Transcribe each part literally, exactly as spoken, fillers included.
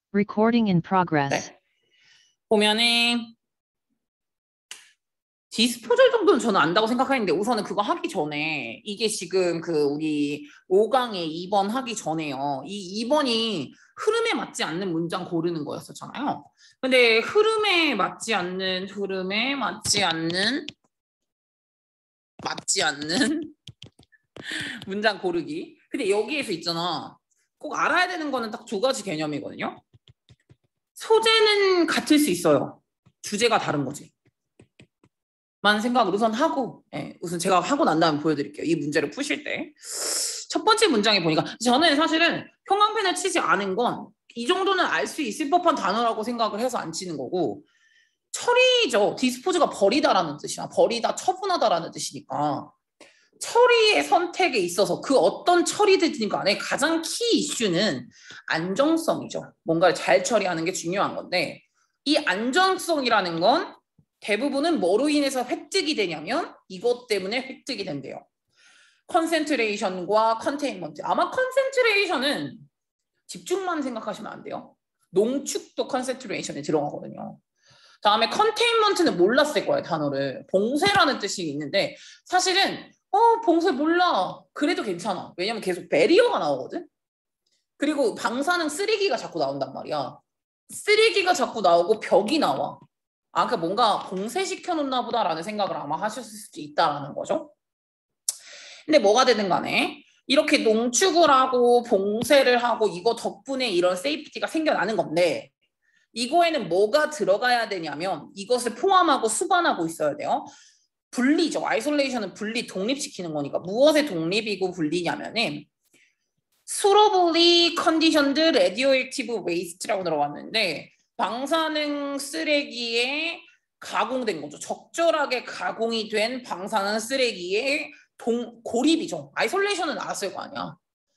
Recording in progress. 네. 보면은 디스포절 정도는 저는 안다고 생각하는데 우선은 그거 하기 전에 이게 지금 그 우리 오 강의 이 번 하기 전에요. 이 이 번이 흐름에 맞지 않는 문장 고르는 거였었잖아요. 근데 흐름에 맞지 않는 흐름에 맞지 않는 맞지 않는 문장 고르기. 근데 여기에서 있잖아. 꼭 알아야 되는 거는 딱 두 가지 개념이거든요. 소재는 같을 수 있어요. 주제가 다른 거지. 만 생각을 우선 하고, 예, 우선 제가 하고 난 다음에 보여드릴게요. 이 문제를 푸실 때. 첫 번째 문장에 보니까 저는 사실은 형광펜을 치지 않은 건 이 정도는 알 수 있을 법한 단어라고 생각을 해서 안 치는 거고, 처리죠. 디스포즈가 버리다라는 뜻이야. 버리다, 처분하다라는 뜻이니까. 처리의 선택에 있어서 그 어떤 처리든 간에 가장 키 이슈는 안정성이죠. 뭔가를 잘 처리하는 게 중요한 건데 이 안정성이라는 건 대부분은 뭐로 인해서 획득이 되냐면 이것 때문에 획득이 된대요. 컨센트레이션과 컨테인먼트. 아마 컨센트레이션은 집중만 생각하시면 안 돼요. 농축도 컨센트레이션에 들어가거든요. 다음에 컨테인먼트는 몰랐을 거예요. 단어를. 봉쇄라는 뜻이 있는데 사실은 어 봉쇄 몰라. 그래도 괜찮아. 왜냐면 계속 배리어가 나오거든. 그리고 방사능 쓰레기가 자꾸 나온단 말이야. 쓰레기가 자꾸 나오고 벽이 나와. 아, 그러니까 뭔가 봉쇄시켜 놓나 보다라는 생각을 아마 하셨을 수도 있다라는 거죠. 근데 뭐가 되든 간에 이렇게 농축을 하고 봉쇄를 하고 이거 덕분에 이런 세이프티가 생겨나는 건데 이거에는 뭐가 들어가야 되냐면 이것을 포함하고 수반하고 있어야 돼요. 분리죠. 아이솔레이션은 분리, 독립시키는 거니까 무엇의 독립이고 분리냐면은 suitably conditioned radioactive waste라고 들어왔는데 방사능 쓰레기에 가공된 거죠. 적절하게 가공이 된 방사능 쓰레기에 동, 고립이죠. 아이솔레이션은 알았을 거 아니야.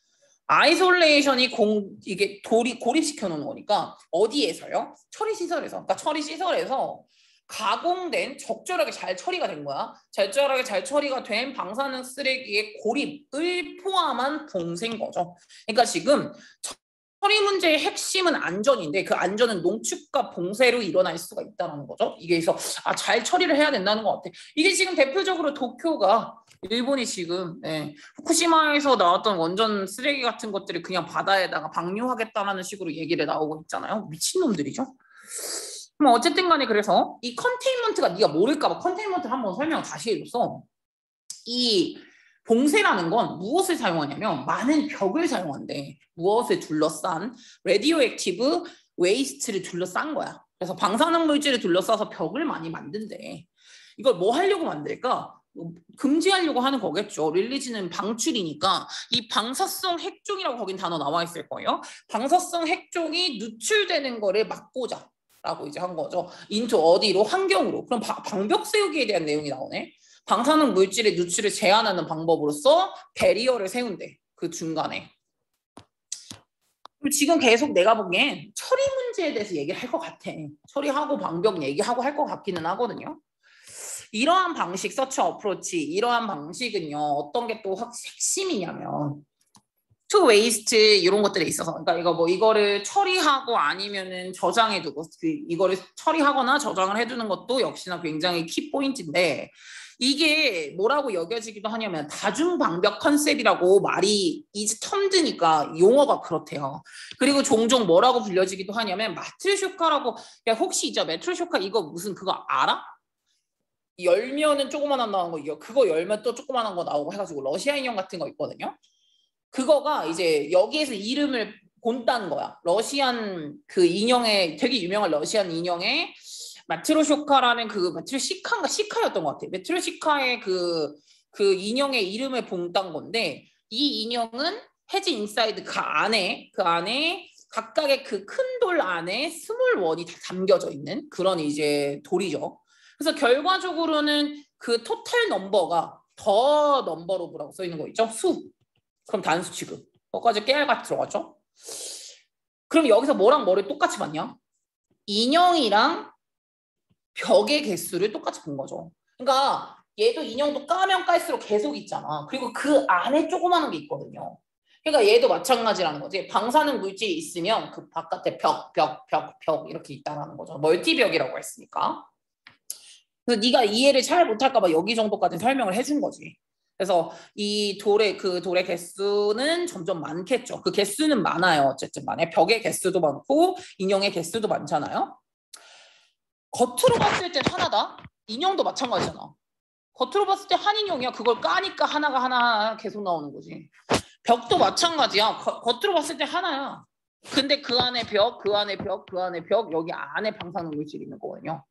아이솔레이션이 공, 이게 도리, 고립시켜 놓는 거니까 어디에서요? 처리시설에서. 그러니까 처리시설에서 가공된 적절하게 잘 처리가 된 거야. 적절하게 잘 처리가 된 방사능 쓰레기의 고립을 포함한 봉쇄인 거죠. 그러니까 지금 처리 문제의 핵심은 안전인데 그 안전은 농축과 봉쇄로 일어날 수가 있다는 거죠. 이게 그래서 아, 잘 처리를 해야 된다는 것 같아. 이게 지금 대표적으로 도쿄가 일본이 지금 예, 후쿠시마에서 나왔던 원전 쓰레기 같은 것들을 그냥 바다에다가 방류하겠다라는 식으로 얘기를 나오고 있잖아요. 미친놈들이죠. 뭐 어쨌든 간에 그래서 이 컨테인먼트가 네가 모를까 봐 컨테인먼트를 한번 설명을 다시 해줘서 이 봉쇄라는 건 무엇을 사용하냐면 많은 벽을 사용한대. 무엇을 둘러싼 레디오 액티브 웨이스트를 둘러싼 거야. 그래서 방사능 물질을 둘러싸서 벽을 많이 만든대. 이걸 뭐 하려고 만들까? 금지하려고 하는 거겠죠. 릴리지는 방출이니까 이 방사성 핵종이라고 거긴 단어 나와 있을 거예요. 방사성 핵종이 누출되는 거를 막고자 라고 이제 한 거죠. 인투 어디로? 환경으로. 그럼 바, 방벽 세우기에 대한 내용이 나오네. 방사능 물질의 누출을 제한하는 방법으로서 배리어를 세운대. 그 중간에. 지금 계속 내가 보기엔 처리 문제에 대해서 얘기를 할 것 같아. 처리하고 방벽 얘기하고 할 것 같기는 하거든요. 이러한 방식, 서치 어프로치, 이러한 방식은요. 어떤 게 또 핵심이냐면 투 웨이스트 이런 것들에 있어서 그러니까 이거 뭐 이거를 처리하고 아니면은 저장해 두고 그 이거를 처리하거나 저장을 해 두는 것도 역시나 굉장히 키 포인트인데 이게 뭐라고 여겨지기도 하냐면 다중 방벽 컨셉이라고 말이 이제 텀드니까 용어가 그렇대요. 그리고 종종 뭐라고 불려지기도 하냐면 마트쇼카라고 야 혹시 이제 마트쇼카 이거 무슨 그거 알아? 열면은 조그만한 나온 거 이거 그거 열면 또 조그만한 거 나오고 해가지고 러시아 인형 같은 거 있거든요. 그거가 이제 여기에서 이름을 본딴 거야. 러시안 그 인형의 되게 유명한 러시안 인형의 마트로쇼카라는 그 마트로시카인가 시카였던 것 같아. 마트로시카의 그, 그 인형의 이름을 본딴 건데 이 인형은 헤지 인사이드 그 안에 그 안에 각각의 그 큰 돌 안에 스몰 원이 다 담겨져 있는 그런 이제 돌이죠. 그래서 결과적으로는 그 토탈 넘버가 더 넘버 오브라고 써 있는 거 있죠? 수. 그럼 단수 취급. 거기까지 깨알같이 들어가죠. 그럼 여기서 뭐랑 뭐를 똑같이 봤냐? 인형이랑 벽의 개수를 똑같이 본 거죠. 그러니까 얘도 인형도 까면 깔수록 계속 있잖아. 그리고 그 안에 조그마한 게 있거든요. 그러니까 얘도 마찬가지라는 거지. 방사능 물질이 있으면 그 바깥에 벽, 벽, 벽, 벽 이렇게 있다라는 거죠. 멀티벽이라고 했으니까. 그래서 네가 이해를 잘 못할까 봐 여기 정도까지 설명을 해준 거지. 그래서 이 돌의 그 돌의 개수는 점점 많겠죠. 그 개수는 많아요. 어쨌든 만에 벽의 개수도 많고 인형의 개수도 많잖아요. 겉으로 봤을 땐 하나다. 인형도 마찬가지잖아. 겉으로 봤을 때 한 인형이야. 그걸 까니까 하나가 하나 계속 나오는 거지. 벽도 마찬가지야. 거, 겉으로 봤을 때 하나야. 근데 그 안에 벽, 그 안에 벽, 그 안에 벽, 여기 안에 방사능 물질이 있는 거거든요.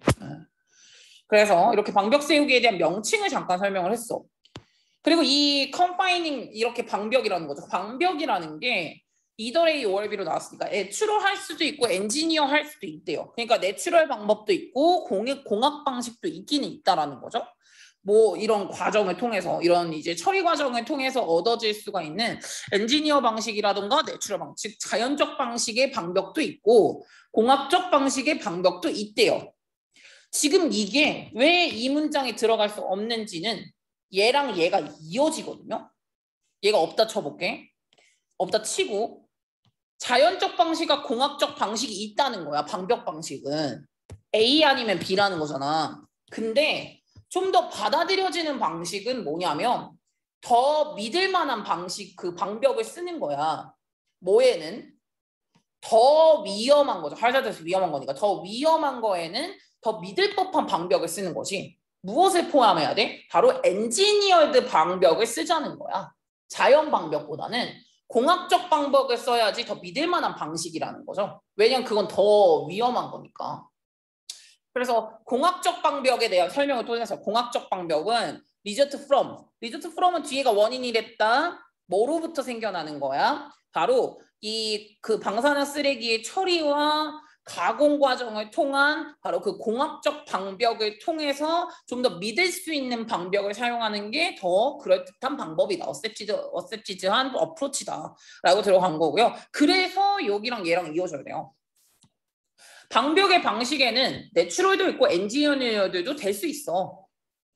그래서 이렇게 방벽 세우기에 대한 명칭을 잠깐 설명을 했어. 그리고 이 컨파이닝 이렇게 방벽이라는 거죠. 방벽이라는 게 이더 A 오알비로 나왔으니까 내추럴 할 수도 있고 엔지니어 할 수도 있대요. 그러니까 내추럴 방법도 있고 공학, 공학 방식도 있기는 있다라는 거죠. 뭐 이런 과정을 통해서 이런 이제 처리 과정을 통해서 얻어질 수가 있는 엔지니어 방식이라던가 내추럴 방식, 즉 자연적 방식의 방벽도 있고 공학적 방식의 방벽도 있대요. 지금 이게 왜 이 문장에 들어갈 수 없는지는 얘랑 얘가 이어지거든요. 얘가 없다 쳐볼게. 없다 치고 자연적 방식과 공학적 방식이 있다는 거야. 방벽 방식은 A 아니면 B라는 거잖아. 근데 좀 더 받아들여지는 방식은 뭐냐면 더 믿을 만한 방식, 그 방벽을 쓰는 거야. 뭐에는 더 위험한 거죠. 할자드에서 위험한 거니까 더 위험한 거에는 더 믿을 법한 방벽을 쓰는 거지. 무엇을 포함해야 돼? 바로 엔지니어드 방벽을 쓰자는 거야. 자연 방벽보다는 공학적 방법을 써야지 더 믿을 만한 방식이라는 거죠. 왜냐면 그건 더 위험한 거니까. 그래서 공학적 방벽에 대한 설명을 통해서 공학적 방벽은 result from, result from은 뒤에가 원인이 됐다. 뭐로부터 생겨나는 거야? 바로 이 그 방사능 쓰레기의 처리와 가공 과정을 통한 바로 그 공학적 방벽을 통해서 좀 더 믿을 수 있는 방벽을 사용하는 게 더 그럴듯한 방법이다. 어셉티드, 어셉티드한 어프로치다 라고 들어간 거고요. 그래서 여기랑 얘랑 이어져야 돼요. 방벽의 방식에는 내추럴도 있고 엔지니어들도 될 수 있어.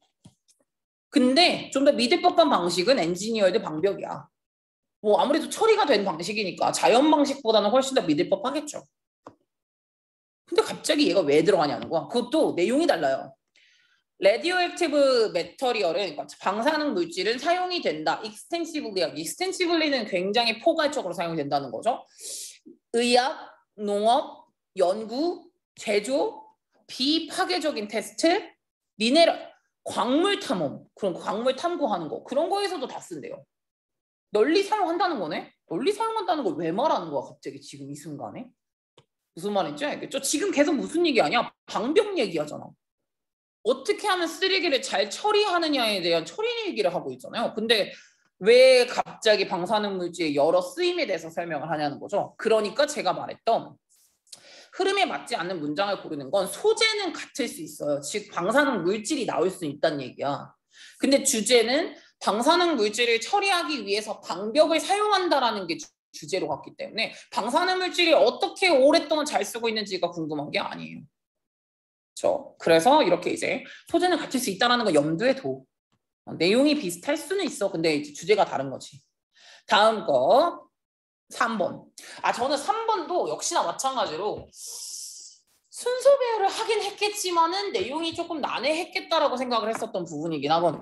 근데 좀 더 믿을 법한 방식은 엔지니어드 방벽이야. 뭐 아무래도 처리가 된 방식이니까 자연 방식보다는 훨씬 더 믿을 법하겠죠. 근데 갑자기 얘가 왜 들어가냐는 거야. 그것도 내용이 달라요. 레디오액티브 메터리얼은 그러니까 방사능 물질은 사용이 된다. 익스텐시블리, 익스텐시블리는 굉장히 포괄적으로 사용이 된다는 거죠. 의학, 농업, 연구, 제조, 비파괴적인 테스트, 미네랄, 광물 탐험, 그런 광물 탐구하는 거 그런 거에서도 다 쓴대요. 널리 사용한다는 거네. 널리 사용한다는 걸 왜 말하는 거야 갑자기 지금 이 순간에? 무슨 말인지 알겠죠? 지금 계속 무슨 얘기 아니야? 방벽 얘기하잖아. 어떻게 하면 쓰레기를 잘 처리하느냐에 대한 처리 얘기를 하고 있잖아요. 근데 왜 갑자기 방사능 물질의 여러 쓰임에 대해서 설명을 하냐는 거죠. 그러니까 제가 말했던 흐름에 맞지 않는 문장을 고르는 건 소재는 같을 수 있어요. 즉 방사능 물질이 나올 수 있다는 얘기야. 근데 주제는 방사능 물질을 처리하기 위해서 방벽을 사용한다라는 게 주, 주제로 갔기 때문에 방사능 물질이 어떻게 오랫동안 잘 쓰고 있는지가 궁금한 게 아니에요. 그렇죠? 그래서 이렇게 이제 소재는 같을 수 있다는 거 염두에 둬. 어, 내용이 비슷할 수는 있어. 근데 이제 주제가 다른 거지. 다음 거 삼 번. 아 저는 삼 번도 역시나 마찬가지로 순서 배열을 하긴 했겠지만은 내용이 조금 난해했겠다라고 생각을 했었던 부분이긴 하거든요.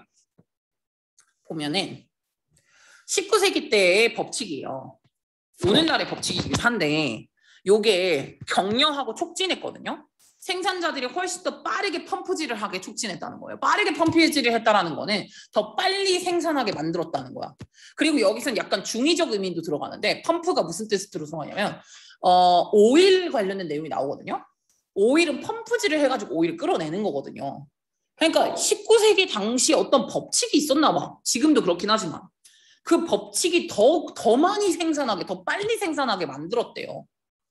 보면은 십구 세기 때의 법칙이에요. 오늘날의 법칙이긴 한데 요게 격려하고 촉진했거든요. 생산자들이 훨씬 더 빠르게 펌프질을 하게 촉진했다는 거예요. 빠르게 펌프질을 했다는 거는 더 빨리 생산하게 만들었다는 거야. 그리고 여기서는 약간 중의적 의미도 들어가는데 펌프가 무슨 뜻으로 들어가냐면 어, 오일 관련된 내용이 나오거든요. 오일은 펌프질을 해가지고 오일을 끌어내는 거거든요. 그러니까 십구 세기 당시 어떤 법칙이 있었나 봐. 지금도 그렇긴 하지만 그 법칙이 더, 더 많이 생산하게, 더 빨리 생산하게 만들었대요.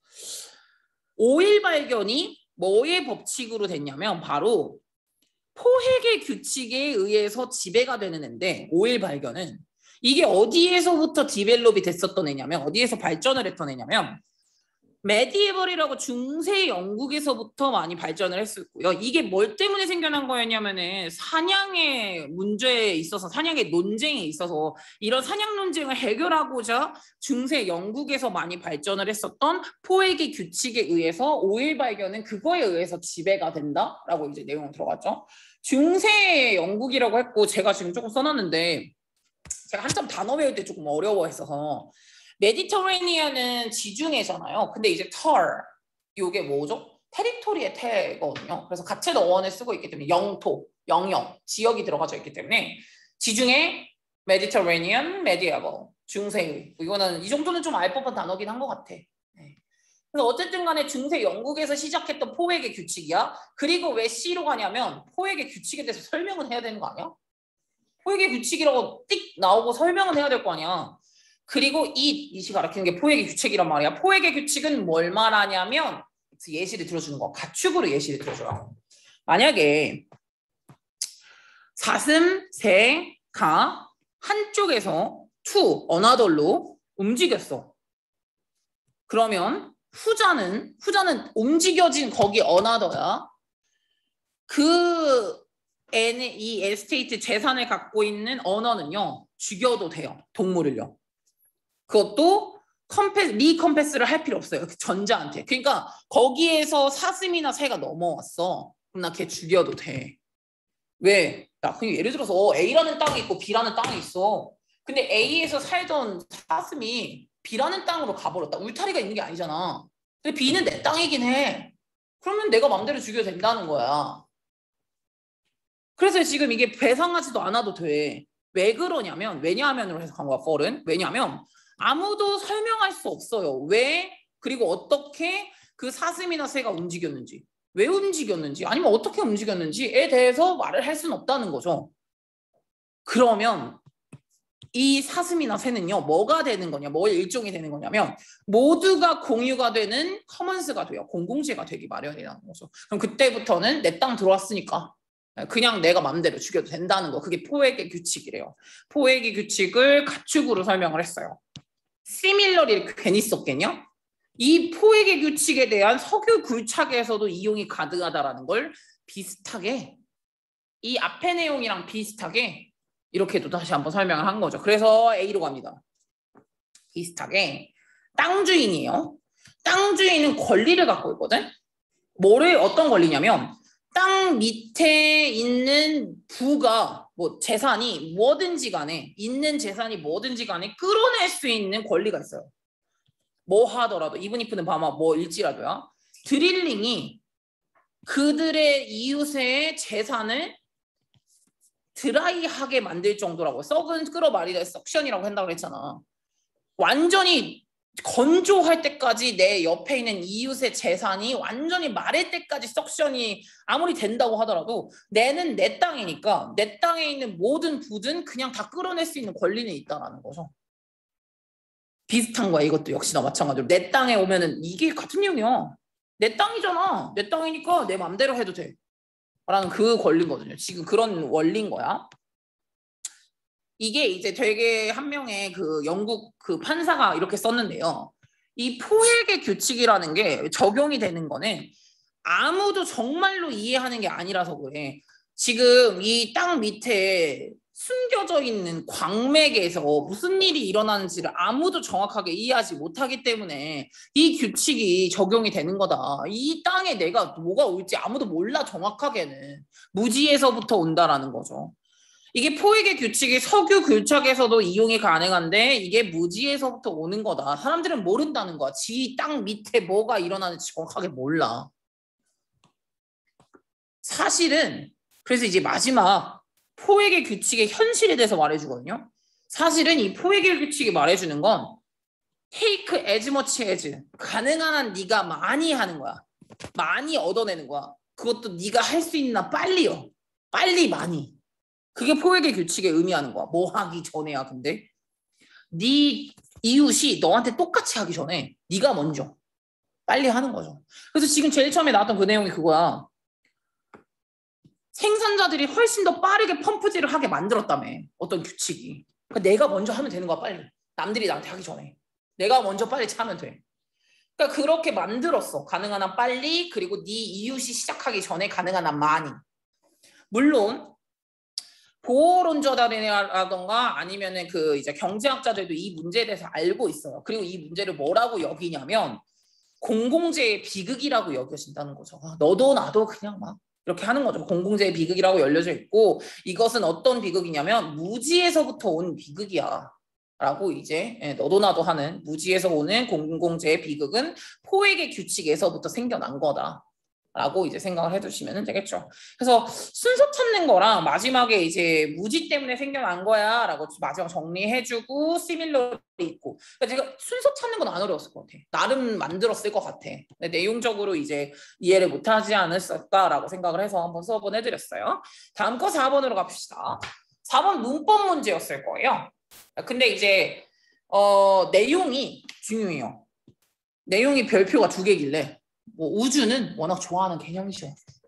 오일 발견이 뭐의 법칙으로 됐냐면 바로 포획의 규칙에 의해서 지배가 되는 애인데 오일 발견은 이게 어디에서부터 디벨롭이 됐었던 애냐면 어디에서 발전을 했던 애냐면 메디에벌이라고 중세 영국에서부터 많이 발전을 했었고요. 이게 뭘 때문에 생겨난 거였냐면은 사냥의 문제에 있어서 사냥의 논쟁에 있어서 이런 사냥 논쟁을 해결하고자 중세 영국에서 많이 발전을 했었던 포획의 규칙에 의해서 오일 발견은 그거에 의해서 지배가 된다라고 이제 내용 들어갔죠. 중세 영국이라고 했고 제가 지금 조금 써놨는데 제가 한참 단어 배울 때 조금 어려워했어서 메디터레니안은 지중해잖아요. 근데 이제 털, 이게 뭐죠? 테리토리의 태거든요. 그래서 가채도 어원을 쓰고 있기 때문에 영토, 영역, 지역이 들어가져 있기 때문에 지중해, 메디터레니안, 메디에벌, 중세의. 이거는 이 정도는 좀 알 법한 단어긴 한 것 같아. 네. 그래서 어쨌든 간에 중세 영국에서 시작했던 포획의 규칙이야. 그리고 왜 C로 가냐면 포획의 규칙에 대해서 설명은 해야 되는 거 아니야? 포획의 규칙이라고 띡 나오고 설명은 해야 될 거 아니야. 그리고 이, 이시 가리키는 게 포획의 규칙이란 말이야. 포획의 규칙은 뭘 말하냐면 예시를 들어주는 거. 가축으로 예시를 들어줘요. 만약에 사슴, 새, 가 한쪽에서 to, another로 움직였어. 그러면 후자는 후자는 움직여진 거기 another야. 그 N의 이 에스테이트 재산을 갖고 있는 언어는요. 죽여도 돼요. 동물을요. 그것도 컴패, 리컴패스를 할 필요 없어요. 전자한테. 그러니까 거기에서 사슴이나 새가 넘어왔어. 그럼 나 걔 죽여도 돼. 왜? 야, 그냥 예를 들어서 어, A라는 땅이 있고 B라는 땅이 있어. 근데 A에서 살던 사슴이 B라는 땅으로 가버렸다. 울타리가 있는 게 아니잖아. 근데 B는 내 땅이긴 해. 그러면 내가 맘대로 죽여도 된다는 거야. 그래서 지금 이게 배상하지도 않아도 돼. 왜 그러냐면 왜냐하면으로 해석한 거야. fal은. 왜냐하면 아무도 설명할 수 없어요. 왜? 그리고 어떻게 그 사슴이나 새가 움직였는지. 왜 움직였는지 아니면 어떻게 움직였는지에 대해서 말을 할 수는 없다는 거죠. 그러면 이 사슴이나 새는요. 뭐가 되는 거냐. 뭐 일종이 되는 거냐면 모두가 공유가 되는 커먼스가 돼요. 공공재가 되기 마련이라는 거죠. 그럼 그때부터는 내 땅 들어왔으니까 그냥 내가 맘대로 죽여도 된다는 거. 그게 포획의 규칙이래요. 포획의 규칙을 가축으로 설명을 했어요. similarly를 괜히 썼겠냐? 이 포획의 규칙에 대한 석유 굴착에서도 이용이 가능하다라는 걸 비슷하게 이 앞의 내용이랑 비슷하게 이렇게도 다시 한번 설명을 한 거죠. 그래서 A로 갑니다. 비슷하게 땅 주인이에요. 땅 주인은 권리를 갖고 있거든. 뭐를 어떤 권리냐면 땅 밑에 있는 부가 뭐 재산이 뭐든지 간에 있는 재산이 뭐든지 간에 끌어낼 수 있는 권리가 있어요. 뭐 하더라도 even if는 봐봐 뭐일지라도야. 드릴링이 그들의 이웃의 재산을 드라이하게 만들 정도라고. 썩은 끌어 말이다 석션이라고 한다고 했잖아. 완전히 건조할 때까지 내 옆에 있는 이웃의 재산이 완전히 마를 때까지 석션이 아무리 된다고 하더라도 내는 내 땅이니까 내 땅에 있는 모든 부든 그냥 다 끌어낼 수 있는 권리는 있다라는 거죠. 비슷한 거야. 이것도 역시나 마찬가지로 내 땅에 오면은 이게 같은 내용이야. 내 땅이잖아. 내 땅이니까 내 맘대로 해도 돼 라는 그 권리거든요. 지금 그런 원리인 거야. 이게 이제 되게 한 명의 그 영국 그 판사가 이렇게 썼는데요. 이 포획의 규칙이라는 게 적용이 되는 거는 아무도 정말로 이해하는 게 아니라서 그래. 지금 이 땅 밑에 숨겨져 있는 광맥에서 무슨 일이 일어나는지를 아무도 정확하게 이해하지 못하기 때문에 이 규칙이 적용이 되는 거다. 이 땅에 내가 뭐가 올지 아무도 몰라 정확하게는. 무지에서부터 온다라는 거죠. 이게 포획의 규칙이 석유 굴착에서도 이용이 가능한데 이게 무지에서부터 오는 거다. 사람들은 모른다는 거야. 지 땅 밑에 뭐가 일어나는지 정확하게 몰라. 사실은 그래서 이제 마지막 포획의 규칙의 현실에 대해서 말해주거든요. 사실은 이 포획의 규칙이 말해주는 건 take as much as 가능한 한 네가 많이 하는 거야. 많이 얻어내는 거야. 그것도 네가 할 수 있나 빨리요. 빨리 많이. 그게 포획의 규칙에 의미하는 거야. 뭐 하기 전에야. 근데 네 이웃이 너한테 똑같이 하기 전에 네가 먼저 빨리 하는 거죠. 그래서 지금 제일 처음에 나왔던 그 내용이 그거야. 생산자들이 훨씬 더 빠르게 펌프질을 하게 만들었다며. 어떤 규칙이. 그러니까 내가 먼저 하면 되는 거야. 빨리. 남들이 나한테 하기 전에. 내가 먼저 빨리 차면 돼. 그러니까 그렇게 만들었어. 가능한 한 빨리, 그리고 네 이웃이 시작하기 전에 가능한 한 많이. 물론 보호론자들이라던가 아니면은 그 이제 경제학자들도 이 문제에 대해서 알고 있어요. 그리고 이 문제를 뭐라고 여기냐면 공공재의 비극이라고 여겨진다는 거죠. 아, 너도 나도 그냥 막 이렇게 하는 거죠. 공공재의 비극이라고 열려져 있고, 이것은 어떤 비극이냐면 무지에서부터 온 비극이야 라고 이제 너도 나도 하는 무지에서 오는 공공재의 비극은 포획의 규칙에서부터 생겨난 거다 라고 이제 생각을 해두시면 되겠죠. 그래서 순서 찾는 거랑 마지막에 이제 무지 때문에 생겨난 거야 라고 마지막 정리해주고 시밀러리 있고, 그러니까 제가 순서 찾는 건 안 어려웠을 것 같아. 나름 만들었을 것 같아. 근데 내용적으로 이제 이해를 못하지 않았을까라고 생각을 해서 한번 수업은 해드렸어요. 다음 거 사 번으로 갑시다. 사 번 문법 문제였을 거예요. 근데 이제 어, 내용이 중요해요. 내용이 별표가 두 개길래 뭐 우주는 워낙 좋아하는 개념이죠.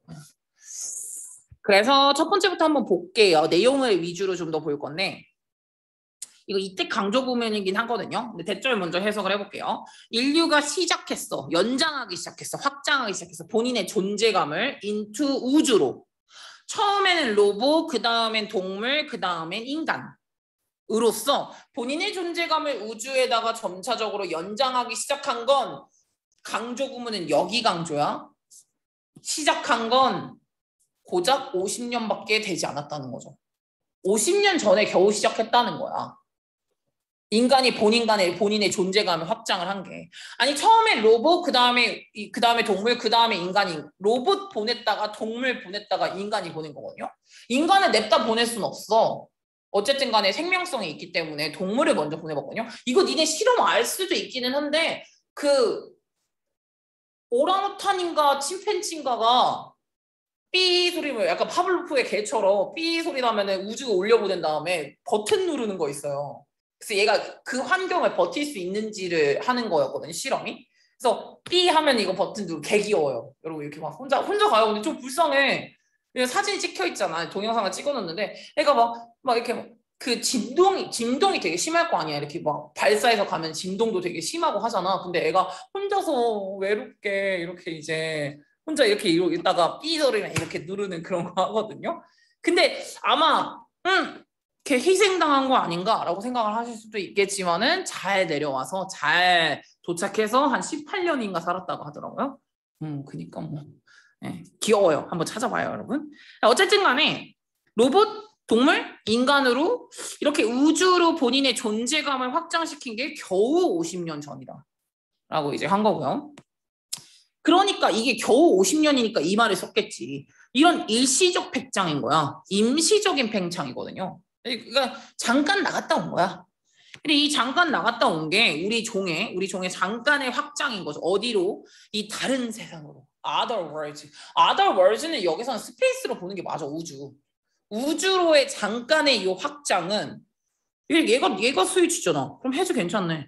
그래서 첫 번째부터 한번 볼게요. 내용을 위주로 좀 더 볼 건데, 이거 이때 강조 구문이긴 하거든요. 근데 대절 먼저 해석을 해볼게요. 인류가 시작했어. 연장하기 시작했어. 확장하기 시작했어. 본인의 존재감을 into 우주로. 처음에는 로봇, 그 다음엔 동물, 그 다음엔 인간. 으로써 본인의 존재감을 우주에다가 점차적으로 연장하기 시작한 건, 강조 구문은 여기 강조야. 시작한 건 고작 오십 년밖에 되지 않았다는 거죠. 오십 년 전에 겨우 시작했다는 거야. 인간이 본인 간의 본인의 존재감을 확장을 한 게. 아니 처음에 로봇, 그 다음에 그 다음에 동물, 그 다음에 인간이, 로봇 보냈다가 동물 보냈다가 인간이 보낸 거거든요. 인간을 냅다 보낼 수는 없어. 어쨌든 간에 생명성이 있기 때문에 동물을 먼저 보내봤거든요. 이거 니네 실험 알 수도 있기는 한데, 그 오랑우탄인가 침팬지인가가 삐 소리를, 약간 파블로프의 개처럼 삐 소리 나면은 우주가 올려보낸 다음에 버튼 누르는 거 있어요. 그래서 얘가 그 환경을 버틸 수 있는지를 하는 거였거든요, 실험이. 그래서 삐 하면 이거 버튼 누르고 개 귀여워요. 여러분 이렇게 막 혼자 혼자 가요. 근데 좀 불쌍해. 사진이 찍혀 있잖아. 동영상을 찍어놨는데 애가 막 막 이렇게 막 그 진동이 진동이 되게 심할 거 아니야. 이렇게 막 발사해서 가면 진동도 되게 심하고 하잖아. 근데 애가 혼자서 외롭게 이렇게 이제 혼자 이렇게 있다가 삐 소리나 이렇게 누르는 그런 거 하거든요. 근데 아마 음, 걔 희생당한 거 아닌가라고 생각을 하실 수도 있겠지만은 잘 내려와서 잘 도착해서 한 십팔 년인가 살았다고 하더라고요. 음, 그니까 뭐 네, 귀여워요. 한번 찾아봐요, 여러분. 어쨌든 간에 로봇, 동물, 인간으로 이렇게 우주로 본인의 존재감을 확장시킨 게 겨우 오십 년 전이다 라고 이제 한 거고요. 그러니까 이게 겨우 오십 년이니까 이 말을 썼겠지. 이런 일시적 팽창인 거야. 임시적인 팽창이거든요. 그러니까 잠깐 나갔다 온 거야. 근데 이 잠깐 나갔다 온 게 우리 종의 우리 종의 잠깐의 확장인 거죠. 어디로? 이 다른 세상으로. Other worlds. Other worlds는 여기서는 스페이스로 보는 게 맞아. 우주. 우주로의 잠깐의 이 확장은 얘가 얘가 스위치잖아. 그럼 해즈 괜찮네.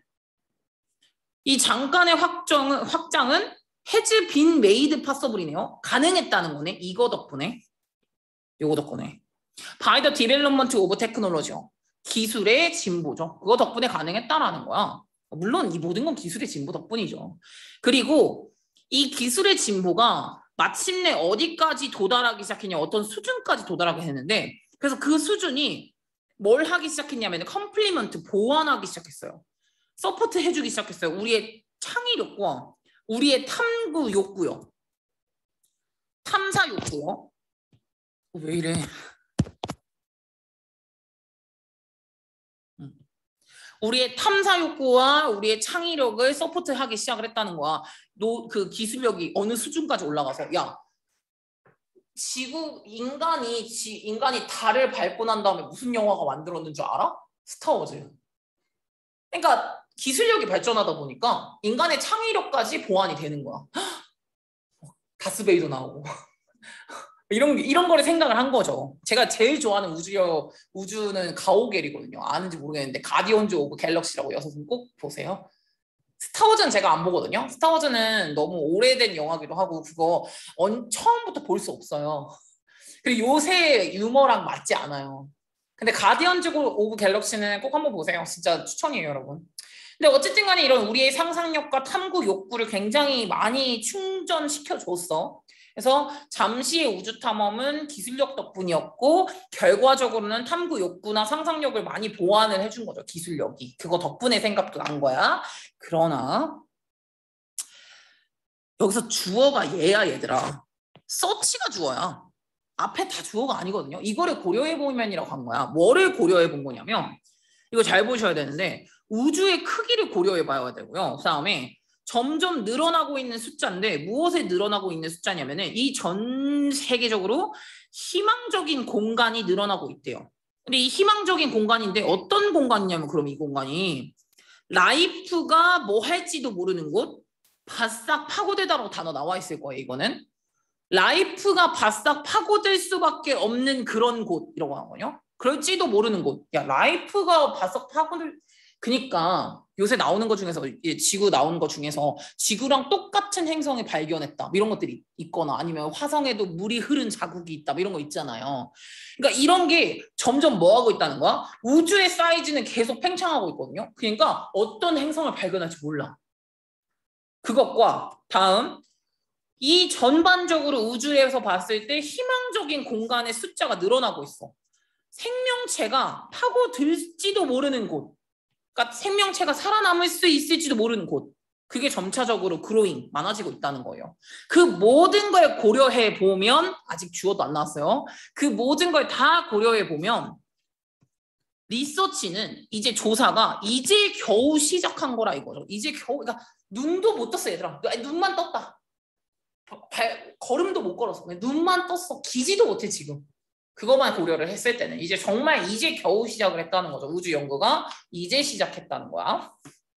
이 잠깐의 확정은 확장은 has been made possible이네요. 가능했다는 거네. 이거 덕분에. 이거 덕분에. By the development of technology. 기술의 진보죠. 그거 덕분에 가능했다라는 거야. 물론 이 모든 건 기술의 진보 덕분이죠. 그리고 이 기술의 진보가 마침내 어디까지 도달하기 시작했냐, 어떤 수준까지 도달하게 했는데, 그래서 그 수준이 뭘 하기 시작했냐면 컴플리먼트, 보완하기 시작했어요. 서포트 해주기 시작했어요. 우리의 창의력과 우리의 탐구 욕구요. 탐사 욕구요. 왜 이래? 우리의 탐사 욕구와 우리의 창의력을 서포트하기 시작을 했다는 거야. 노, 그 기술력이 어느 수준까지 올라가서, 야, 지구 인간이 지, 인간이 달을 밟고 난 다음에 무슨 영화가 만들었는 줄 알아? 스타워즈. 그러니까 기술력이 발전하다 보니까 인간의 창의력까지 보완이 되는 거야. 다스베이도 나오고. 이런 이런 거를 생각을 한 거죠. 제가 제일 좋아하는 우주요 우주는 가오갤이거든요. 아는지 모르겠는데 가디언즈 오브 갤럭시라고 여러분 꼭 보세요. 스타워즈는 제가 안 보거든요. 스타워즈는 너무 오래된 영화기도 하고 그거 언, 처음부터 볼 수 없어요. 그리고 요새 유머랑 맞지 않아요. 근데 가디언즈 오브 갤럭시는 꼭 한번 보세요. 진짜 추천이에요, 여러분. 근데 어쨌든 간에 이런 우리의 상상력과 탐구 욕구를 굉장히 많이 충전시켜 줬어. 그래서 잠시의 우주 탐험은 기술력 덕분이었고 결과적으로는 탐구 욕구나 상상력을 많이 보완을 해준 거죠. 기술력이. 그거 덕분에 생각도 난 거야. 그러나 여기서 주어가 얘야 얘들아. 서치가 주어야. 앞에 다 주어가 아니거든요. 이거를 고려해보면이라고 한 거야. 뭐를 고려해본 거냐면 이거 잘 보셔야 되는데 우주의 크기를 고려해봐야 되고요. 그 다음에 점점 늘어나고 있는 숫자인데 무엇에 늘어나고 있는 숫자냐면은 이 전 세계적으로 희망적인 공간이 늘어나고 있대요. 근데 이 희망적인 공간인데 어떤 공간이냐면 그럼 이 공간이 라이프가 뭐 할지도 모르는 곳, 바싹 파고들다라고 단어 나와 있을 거예요. 이거는 라이프가 바싹 파고들 수밖에 없는 그런 곳이라고 하는 거요. 그럴지도 모르는 곳. 야, 라이프가 바싹 파고들 그니까 요새 나오는 것 중에서 지구 나오는 것 중에서 지구랑 똑같은 행성을 발견했다 이런 것들이 있거나 아니면 화성에도 물이 흐른 자국이 있다 이런 거 있잖아요. 그러니까 이런 게 점점 뭐 하고 있다는 거야? 우주의 사이즈는 계속 팽창하고 있거든요. 그러니까 어떤 행성을 발견할지 몰라. 그것과 다음 이 전반적으로 우주에서 봤을 때 희망적인 공간의 숫자가 늘어나고 있어. 생명체가 파고들지도 모르는 곳, 그러니까 생명체가 살아남을 수 있을지도 모르는 곳, 그게 점차적으로 그로잉, 많아지고 있다는 거예요. 그 모든 걸 고려해 보면, 아직 주어도 안 나왔어요. 그 모든 걸 다 고려해 보면 리서치는 이제 조사가 이제 겨우 시작한 거라 이거죠. 이제 겨우, 그러니까 눈도 못 떴어 얘들아. 눈만 떴다. 발, 걸음도 못 걸었어. 눈만 떴어. 기지도 못해 지금. 그것만 고려를 했을 때는 이제 정말 이제 겨우 시작을 했다는 거죠. 우주 연구가 이제 시작했다는 거야.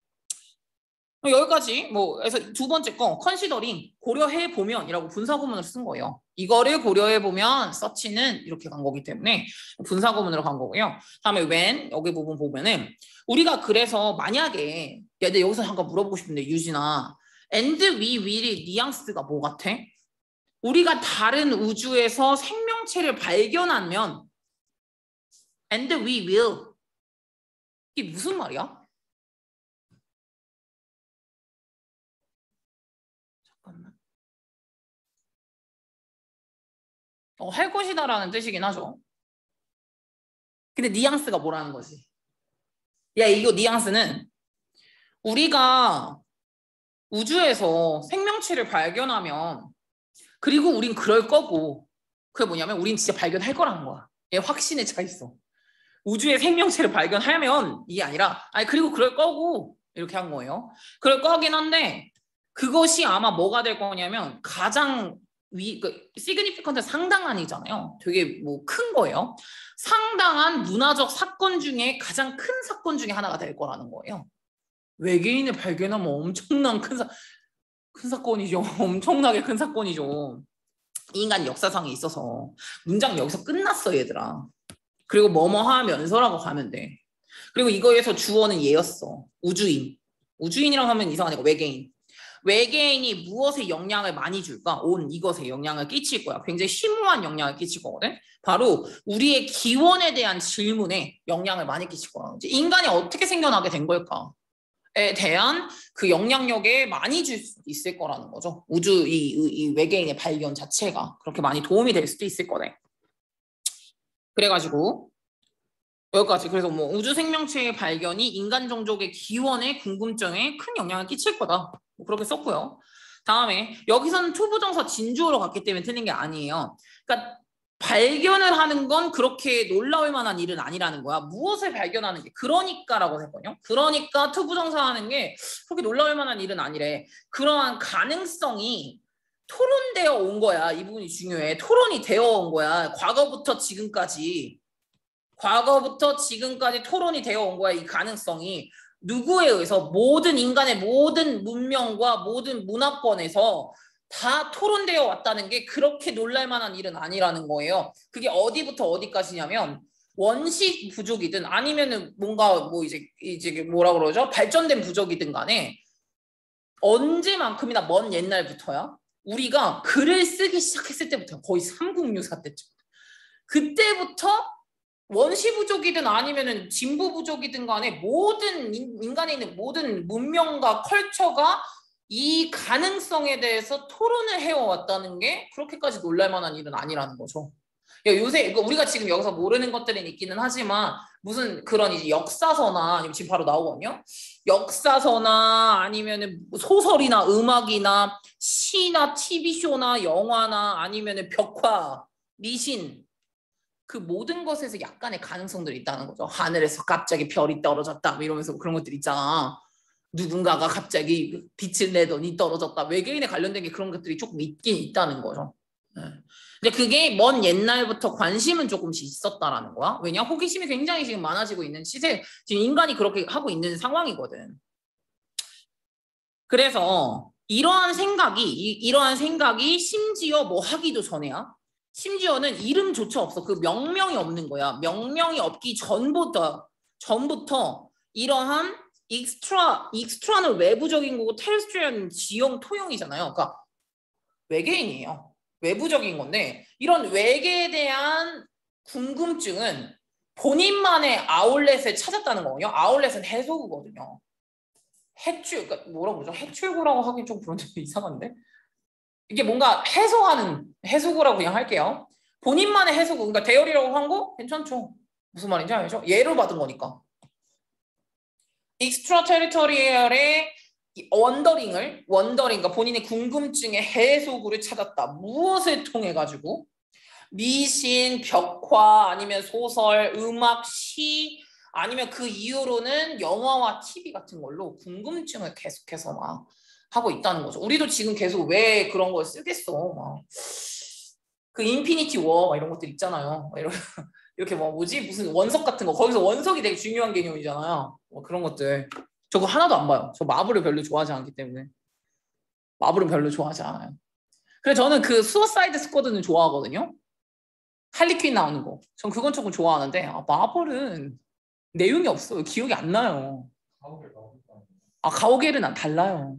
여기까지 뭐 그래서 두 번째 거 컨시더링 고려해 보면이라고 분사 구문을 쓴 거예요. 이거를 고려해 보면 서치는 이렇게 간 거기 때문에 분사 구문으로 간 거고요. 다음에 when 여기 부분 보면은 우리가 그래서 만약에 얘들 여기서 잠깐 물어보고 싶은데 유진아 and we will의 뉘앙스가 뭐 같아? 우리가 다른 우주에서 생명체를 발견하면 and we will 이게 무슨 말이야? 잠깐만. 어, 할 것이다라는 뜻이긴 하죠. 근데 뉘앙스가 뭐라는 거지? 야, 이거 뉘앙스는 우리가 우주에서 생명체를 발견하면 그리고 우린 그럴 거고 그게 뭐냐면 우린 진짜 발견할 거라는 거야. 얘 확신에 차 있어. 우주의 생명체를 발견하면 이게 아니라 아니 그리고 그럴 거고 이렇게 한 거예요. 그럴 거긴 한데 그것이 아마 뭐가 될 거냐면 가장 위, 그, 시그니피컨트 상당한이잖아요. 되게 뭐 큰 거예요. 상당한 문화적 사건 중에 가장 큰 사건 중에 하나가 될 거라는 거예요. 외계인을 발견하면 엄청난 큰, 사, 큰 사건이죠. 엄청나게 큰 사건이죠. 인간 역사상에 있어서 문장 여기서 끝났어 얘들아. 그리고 뭐뭐 하면서라고 가면 돼. 그리고 이거에서 주어는 얘였어. 우주인. 우주인이라고 하면 이상하니까 외계인. 외계인이 무엇에 영향을 많이 줄까? 온 이것에 영향을 끼칠 거야. 굉장히 심오한 영향을 끼칠 거거든. 바로 우리의 기원에 대한 질문에 영향을 많이 끼칠 거야. 이제 인간이 어떻게 생겨나게 된 걸까에 대한 그 영향력에 많이 줄 수 있을 거라는 거죠. 우주 이, 이 외계인의 발견 자체가 그렇게 많이 도움이 될 수도 있을 거네. 그래가지고 여기까지. 그래서 뭐 우주 생명체의 발견이 인간 종족의 기원의 궁금증에 큰 영향을 끼칠 거다. 뭐 그렇게 썼고요. 다음에 여기서는 투부정사 진주어로 갔기 때문에 틀린 게 아니에요. 그러니까 발견을 하는 건 그렇게 놀라울 만한 일은 아니라는 거야. 무엇을 발견하는 게 그러니까라고 했거든요. 그러니까 투부정사 하는 게 그렇게 놀라울 만한 일은 아니래. 그러한 가능성이 토론되어 온 거야. 이 부분이 중요해. 토론이 되어 온 거야. 과거부터 지금까지. 과거부터 지금까지 토론이 되어 온 거야. 이 가능성이 누구에 의해서 모든 인간의 모든 문명과 모든 문화권에서 다 토론되어 왔다는 게 그렇게 놀랄 만한 일은 아니라는 거예요. 그게 어디부터 어디까지냐면 원시 부족이든 아니면은 뭔가 뭐 이제 이제 뭐라 그러죠? 발전된 부족이든 간에 언제만큼이나 먼 옛날부터야. 우리가 글을 쓰기 시작했을 때부터 거의 삼국유사 때쯤. 그때부터 원시 부족이든 아니면은 진부 부족이든 간에 모든 인간에 있는 모든 문명과 컬처가 이 가능성에 대해서 토론을 해왔다는 게 그렇게까지 놀랄만한 일은 아니라는 거죠. 요새 우리가 지금 여기서 모르는 것들은 있기는 하지만 무슨 그런 이제 역사서나 아니면 지금 바로 나오거든요. 역사서나 아니면은 소설이나 음악이나 시나 티비쇼나 영화나 아니면은 벽화, 미신 그 모든 것에서 약간의 가능성들이 있다는 거죠. 하늘에서 갑자기 별이 떨어졌다 뭐 이러면서 그런 것들 있잖아. 누군가가 갑자기 빛을 내더니 떨어졌다. 외계인에 관련된 게 그런 것들이 조금 있긴 있다는 거죠. 네. 근데 그게 먼 옛날부터 관심은 조금씩 있었다라는 거야. 왜냐? 호기심이 굉장히 지금 많아지고 있는 시세, 지금 인간이 그렇게 하고 있는 상황이거든. 그래서 이러한 생각이 이, 이러한 생각이 심지어 뭐 하기도 전에야. 심지어는 이름조차 없어. 그 명명이 없는 거야. 명명이 없기 전부터 전부터 이러한 익스트라 익스트라는 외부적인 거고 테레스트리아는 지형 토형이잖아요. 그러니까 외계인이에요. 외부적인 건데 이런 외계에 대한 궁금증은 본인만의 아울렛을 찾았다는 거거든요. 아울렛은 해소구거든요. 해출, 그러니까 뭐라 그러죠? 해출구라고 하긴 좀 그런데 이상한데? 이게 뭔가 해소하는 해소구라고 그냥 할게요. 본인만의 해소구, 그러니까 대열이라고 한 거 괜찮죠. 무슨 말인지 알죠? 예로 받은 거니까. 익스트라 테리토리얼의 원더링을 원더링, 그러니까 본인의 궁금증의 해소구를 찾았다. 무엇을 통해 가지고? 미신, 벽화, 아니면 소설, 음악, 시, 아니면 그 이후로는 영화와 티비 같은 걸로 궁금증을 계속해서 막 하고 있다는 거죠. 우리도 지금 계속 왜 그런 걸 쓰겠어? 막. 그 인피니티 워 이런 것들 있잖아요. 이렇게, 이렇게 뭐 뭐지 무슨 원석 같은 거 거기서 원석이 되게 중요한 개념이잖아요. 뭐 그런 것들 저거 하나도 안 봐요. 저 마블을 별로 좋아하지 않기 때문에 마블은 별로 좋아하지 않아요. 그래서 저는 그 수어사이드 스쿼드는 좋아하거든요. 할리퀸 나오는 거. 전 그건 조금 좋아하는데 아, 마블은 내용이 없어요. 기억이 안 나요. 아 가오갤은 달라요.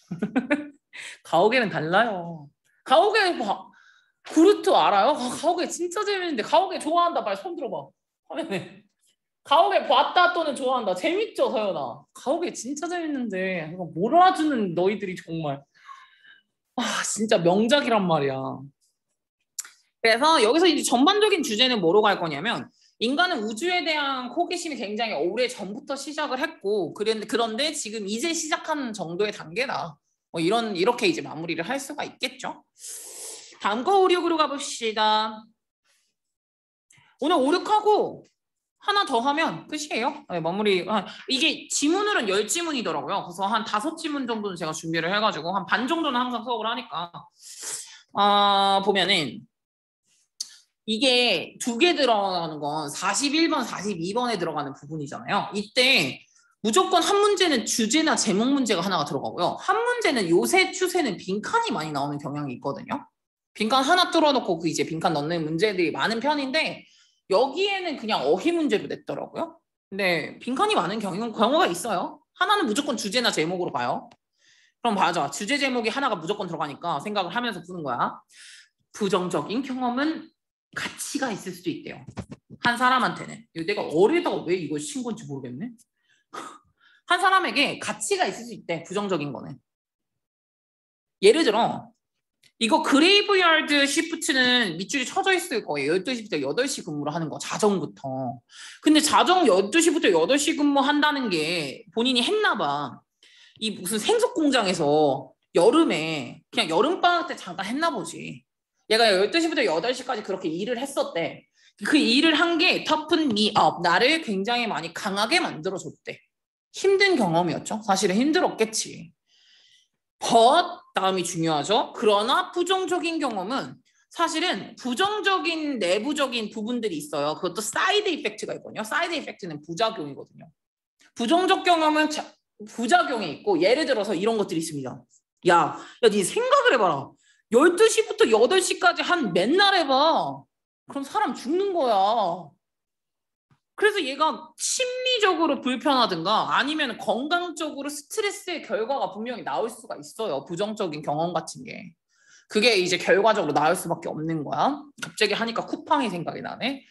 가오갤은 달라요. 가오갤 봐. 그루트 알아요? 아, 가오갤 진짜 재밌는데 가오갤 좋아한다. 빨리 손 들어봐. 화면에. 가오갤 봤다 또는 좋아한다. 재밌죠 서연아? 가오갤 진짜 재밌는데 이거 몰아주는 너희들이 정말 아 진짜 명작이란 말이야. 그래서 여기서 이제 전반적인 주제는 뭐로 갈 거냐면 인간은 우주에 대한 호기심이 굉장히 오래 전부터 시작을 했고 그런데, 그런데 지금 이제 시작하는 정도의 단계다. 뭐 이런 이렇게 이제 마무리를 할 수가 있겠죠. 다음 거 오, 육으로 가봅시다. 오늘 오, 육하고 하나 더 하면 끝이에요. 네, 마무리. 아, 이게 지문으로는 열 지문이더라고요. 그래서 한 다섯 지문 정도는 제가 준비를 해가지고 한 반 정도는 항상 수업을 하니까 아, 보면은 이게 두 개 들어가는 건 사십일 번, 사십이 번에 들어가는 부분이잖아요. 이때 무조건 한 문제는 주제나 제목 문제가 하나가 들어가고요. 한 문제는 요새 추세는 빈칸이 많이 나오는 경향이 있거든요. 빈칸 하나 뚫어놓고 그 이제 빈칸 넣는 문제들이 많은 편인데 여기에는 그냥 어휘 문제로 냈더라고요. 근데 빈칸이 많은 경우, 경우가 있어요. 하나는 무조건 주제나 제목으로 봐요. 그럼 봐자. 주제 제목이 하나가 무조건 들어가니까 생각을 하면서 푸는 거야. 부정적인 경험은 가치가 있을 수도 있대요. 한 사람한테는. 내가 어리다가 왜 이걸 친 건지 모르겠네. 한 사람에게 가치가 있을 수 있대. 부정적인 거는. 예를 들어 이거 그레이브야드 시프트는 밑줄이 쳐져 있을 거예요. 열두 시부터 여덟 시 근무를 하는 거. 자정부터. 근데 자정 열두 시부터 여덟 시 근무한다는 게 본인이 했나 봐. 이 무슨 생석 공장에서 여름에 그냥 여름방학 때 잠깐 했나 보지. 얘가 열두 시부터 여덟 시까지 그렇게 일을 했었대. 그 일을 한 게 toughen me up. 나를 굉장히 많이 강하게 만들어줬대. 힘든 경험이었죠. 사실은 힘들었겠지. but 다음이 중요하죠. 그러나 부정적인 경험은 사실은 부정적인 내부적인 부분들이 있어요. 그것도 사이드 이펙트가 있거든요. 사이드 이펙트는 부작용이거든요. 부정적 경험은 자, 부작용이 있고 예를 들어서 이런 것들이 있습니다. 야, 야, 네 생각을 해봐라. 열두 시부터 여덟 시까지 한 맨날 해봐. 그럼 사람 죽는 거야. 그래서 얘가 심리적으로 불편하든가 아니면 건강적으로 스트레스의 결과가 분명히 나올 수가 있어요. 부정적인 경험 같은 게. 그게 이제 결과적으로 나올 수밖에 없는 거야. 갑자기 하니까 쿠팡이 생각이 나네.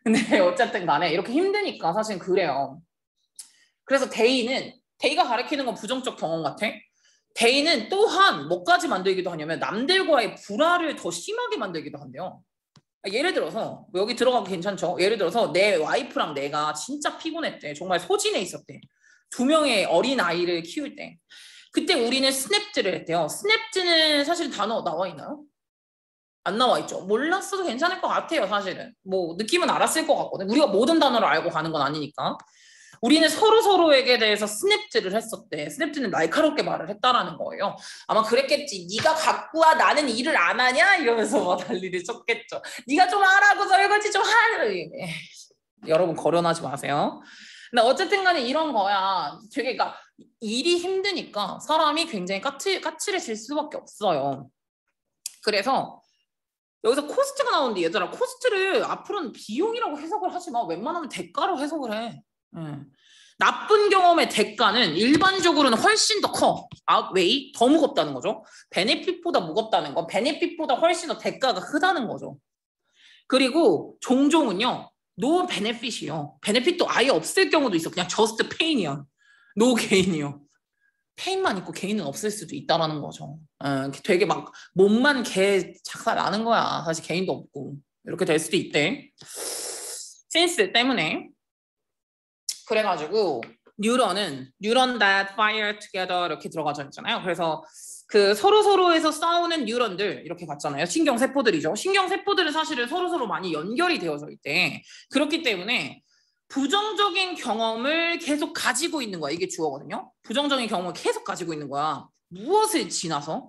근데 어쨌든 간에 이렇게 힘드니까 사실 그래요. 그래서 데이는 데이가 가리키는 건 부정적 경험 같아. 데이는 또한 뭐까지 만들기도 하냐면 남들과의 불화를 더 심하게 만들기도 한대요. 예를 들어서 뭐 여기 들어가도 괜찮죠? 예를 들어서 내 와이프랑 내가 진짜 피곤했대. 정말 소진해 있었대. 두 명의 어린 아이를 키울 때. 그때 우리는 스냅즈를 했대요. 스냅즈는 사실 단어 나와 있나요? 안 나와 있죠. 몰랐어도 괜찮을 것 같아요. 사실은 뭐 느낌은 알았을 것 같거든. 우리가 모든 단어를 알고 가는 건 아니니까. 우리는 서로 서로에게 대해서 스냅즈를 했었대. 스냅즈는 날카롭게 말을 했다라는 거예요. 아마 그랬겠지. 네가 갖고 와, 나는 일을 안 하냐? 이러면서 막 난리를 쳤겠죠. 네가 좀 하라고 설거지 좀 하라. 여러분 거론하지 마세요. 근데 어쨌든 간에 이런 거야. 되게 그러니까 일이 힘드니까 사람이 굉장히 까칠, 까칠해질 수밖에 없어요. 그래서 여기서 코스트가 나오는데 얘들아, 코스트를 앞으로는 비용이라고 해석을 하지 마. 웬만하면 대가로 해석을 해. 음. 나쁜 경험의 대가는 일반적으로는 훨씬 더 커. 아웃웨이, 더 무겁다는 거죠. 베네핏보다 무겁다는 건 베네핏보다 훨씬 더 대가가 크다는 거죠. 그리고 종종은요, 노 베네핏이요. 베네핏도 아예 없을 경우도 있어. 그냥 저스트 페인이야. 노 게인이요. 페인만 있고 게인은 없을 수도 있다라는 거죠. 어, 되게 막 몸만 개 작살 나는 거야. 사실 게인도 없고 이렇게 될 수도 있대. 센스 때문에. 그래가지고 뉴런은 뉴런 that fire together 이렇게 들어가져 있잖아요. 그래서 그 서로 서로에서 싸우는 뉴런들 이렇게 봤잖아요. 신경 세포들이죠. 신경 세포들은 사실은 서로 서로 많이 연결이 되어져 있대. 그렇기 때문에 부정적인 경험을 계속 가지고 있는 거야. 이게 주어거든요. 부정적인 경험을 계속 가지고 있는 거야. 무엇을 지나서?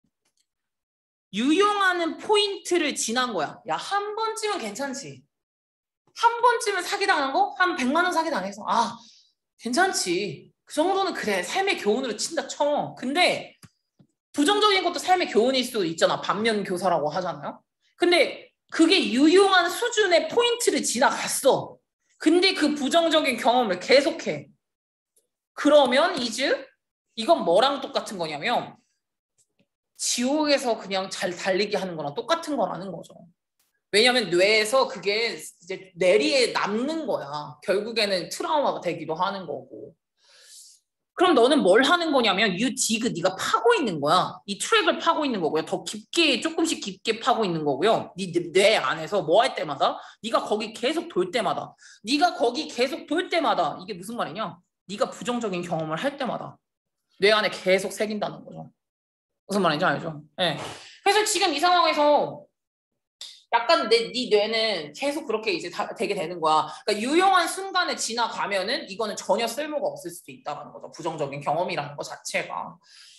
유용하는 포인트를 지난 거야. 야, 한 번쯤은 괜찮지. 한 번쯤은 사기당한 거? 한 백만 원 사기당해서 아, 괜찮지. 그 정도는 그래. 삶의 교훈으로 친다 쳐. 근데 부정적인 것도 삶의 교훈일 수도 있잖아. 반면 교사라고 하잖아요. 근데 그게 유용한 수준의 포인트를 지나갔어. 근데 그 부정적인 경험을 계속해. 그러면 이제 이건 뭐랑 똑같은 거냐면 지옥에서 그냥 잘 달리기 하는 거랑 똑같은 거라는 거죠. 왜냐하면 뇌에서 그게 이제 뇌리에 남는 거야. 결국에는 트라우마가 되기도 하는 거고. 그럼 너는 뭘 하는 거냐면 유 디그 네가 파고 있는 거야. 이 트랙을 파고 있는 거고요. 더 깊게 조금씩 깊게 파고 있는 거고요. 네 뇌 안에서 뭐 할 때마다 네가 거기 계속 돌 때마다 네가 거기 계속 돌 때마다 이게 무슨 말이냐? 네가 부정적인 경험을 할 때마다 뇌 안에 계속 새긴다는 거죠. 무슨 말인지 알죠? 네. 그래서 지금 이 상황에서 약간 내, 네 뇌는 계속 그렇게 이제 다, 되게 되는 거야. 그러니까 유용한 순간에 지나가면은 이거는 전혀 쓸모가 없을 수도 있다는 거죠. 부정적인 경험이라는 거 자체가.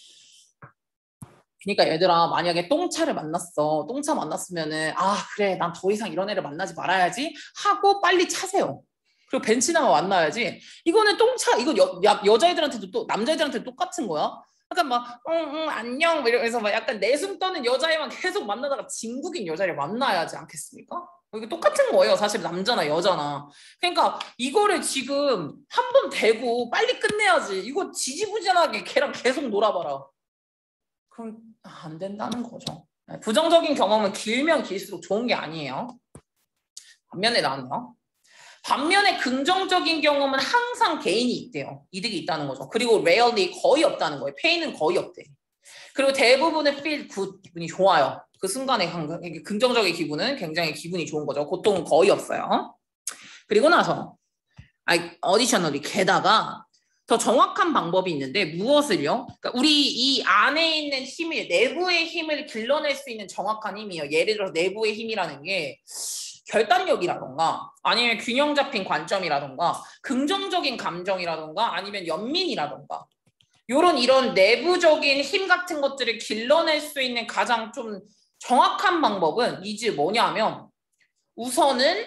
그러니까 얘들아, 만약에 똥차를 만났어. 똥차 만났으면은 아 그래, 난 더 이상 이런 애를 만나지 말아야지 하고 빨리 차세요. 그리고 벤치나만 만나야지. 이거는 똥차, 이거 여, 여, 여자애들한테도 또 남자애들한테도 똑같은 거야. 약간 막 응, 응, 안녕 이러면서 막 약간 내숭 떠는 여자애만 계속 만나다가 진국인 여자를 만나야지 않겠습니까? 이게 똑같은 거예요. 사실 남자나 여자나. 그러니까 이거를 지금 한 번 대고 빨리 끝내야지. 이거 지지부진하게 걔랑 계속 놀아봐라. 그럼 안 된다는 거죠. 부정적인 경험은 길면 길수록 좋은 게 아니에요. 반면에 나는요. 반면에 긍정적인 경험은 항상 개인이 있대요. 이득이 있다는 거죠. 그리고 rarely 거의 없다는 거예요. pain은 거의 없대. 그리고 대부분의 feel good, 기분이 좋아요. 그 순간에 긍정적인 기분은 굉장히 기분이 좋은 거죠. 고통은 거의 없어요. 그리고 나서 어디셔널리 게다가 더 정확한 방법이 있는데 무엇을요? 그러니까 우리 이 안에 있는 힘을, 내부의 힘을 길러낼 수 있는 정확한 힘이요. 예를 들어서 내부의 힘이라는 게 결단력이라던가 아니면 균형 잡힌 관점이라던가 긍정적인 감정이라던가 아니면 연민이라던가 이런 이런 내부적인 힘 같은 것들을 길러낼 수 있는 가장 좀 정확한 방법은 이제 뭐냐면 우선은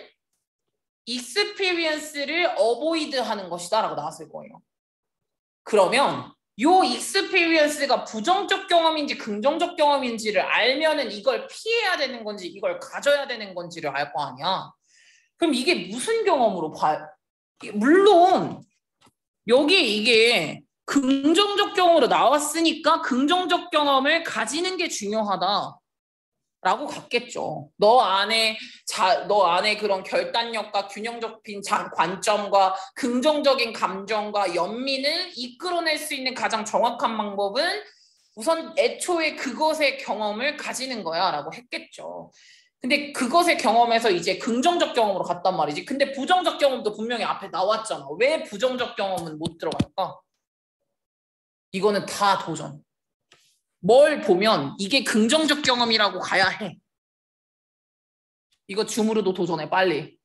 익스피리언스를 어보이드 하는 것이다 라고 나왔을 거예요. 그러면 요 익스피리언스가 부정적 경험인지 긍정적 경험인지를 알면은 이걸 피해야 되는 건지 이걸 가져야 되는 건지를 알 거 아니야. 그럼 이게 무슨 경험으로 봐? 물론 여기에 이게 긍정적 경험으로 나왔으니까 긍정적 경험을 가지는 게 중요하다 라고 갔겠죠. 너 안에 자, 너 안에 그런 결단력과 균형적인 자, 관점과 긍정적인 감정과 연민을 이끌어낼 수 있는 가장 정확한 방법은 우선 애초에 그것의 경험을 가지는 거야 라고 했겠죠. 근데 그것의 경험에서 이제 긍정적 경험으로 갔단 말이지. 근데 부정적 경험도 분명히 앞에 나왔잖아. 왜 부정적 경험은 못 들어갈까? 이거는 다 도전. 뭘 보면 이게 긍정적 경험이라고 가야 해. 이거 줌으로도 도전해 빨리.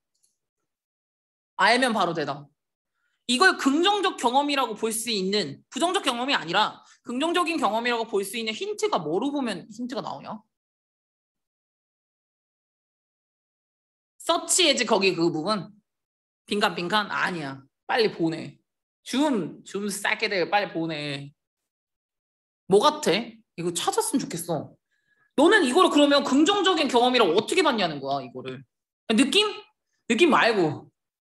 알면 바로 대답. 이걸 긍정적 경험이라고 볼 수 있는, 부정적 경험이 아니라 긍정적인 경험이라고 볼 수 있는 힌트가 뭐로 보면 힌트가 나오냐? 서치에즈 거기 그 부분? 빈칸빈칸? 아니야. 빨리 보내. 줌, 줌 싸게들 빨리 보내. 뭐 같아? 이거 찾았으면 좋겠어. 너는 이거를 그러면 긍정적인 경험이라고 어떻게 봤냐는 거야, 이거를. 느낌? 느낌 말고.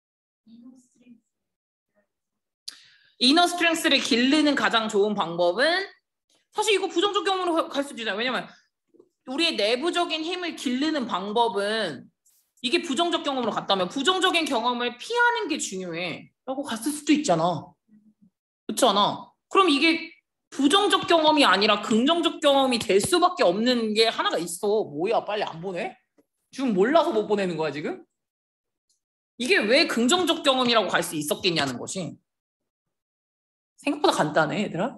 이너 스트렝스를 기르는 가장 좋은 방법은 사실 이거 부정적 경험으로 갈 수도 있잖아요. 왜냐면 우리의 내부적인 힘을 기르는 방법은 이게 부정적 경험으로 갔다면 부정적인 경험을 피하는 게 중요해 라고 갔을 수도 있잖아. 그렇지 않아? 그럼 이게 부정적 경험이 아니라 긍정적 경험이 될 수밖에 없는 게 하나가 있어. 뭐야 빨리 안 보내? 지금 몰라서 못 보내는 거야 지금? 이게 왜 긍정적 경험이라고 갈 수 있었겠냐는 것이 생각보다 간단해 얘들아.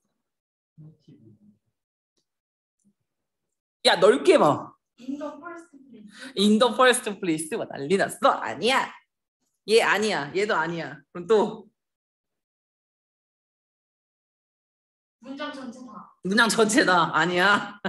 야 넓게 봐. In the first place 뭐 난리 났어? 아니야. 얘 아니야. 얘도 아니야. 그럼 또 문장 전체다. 문장 전체다. 아니야.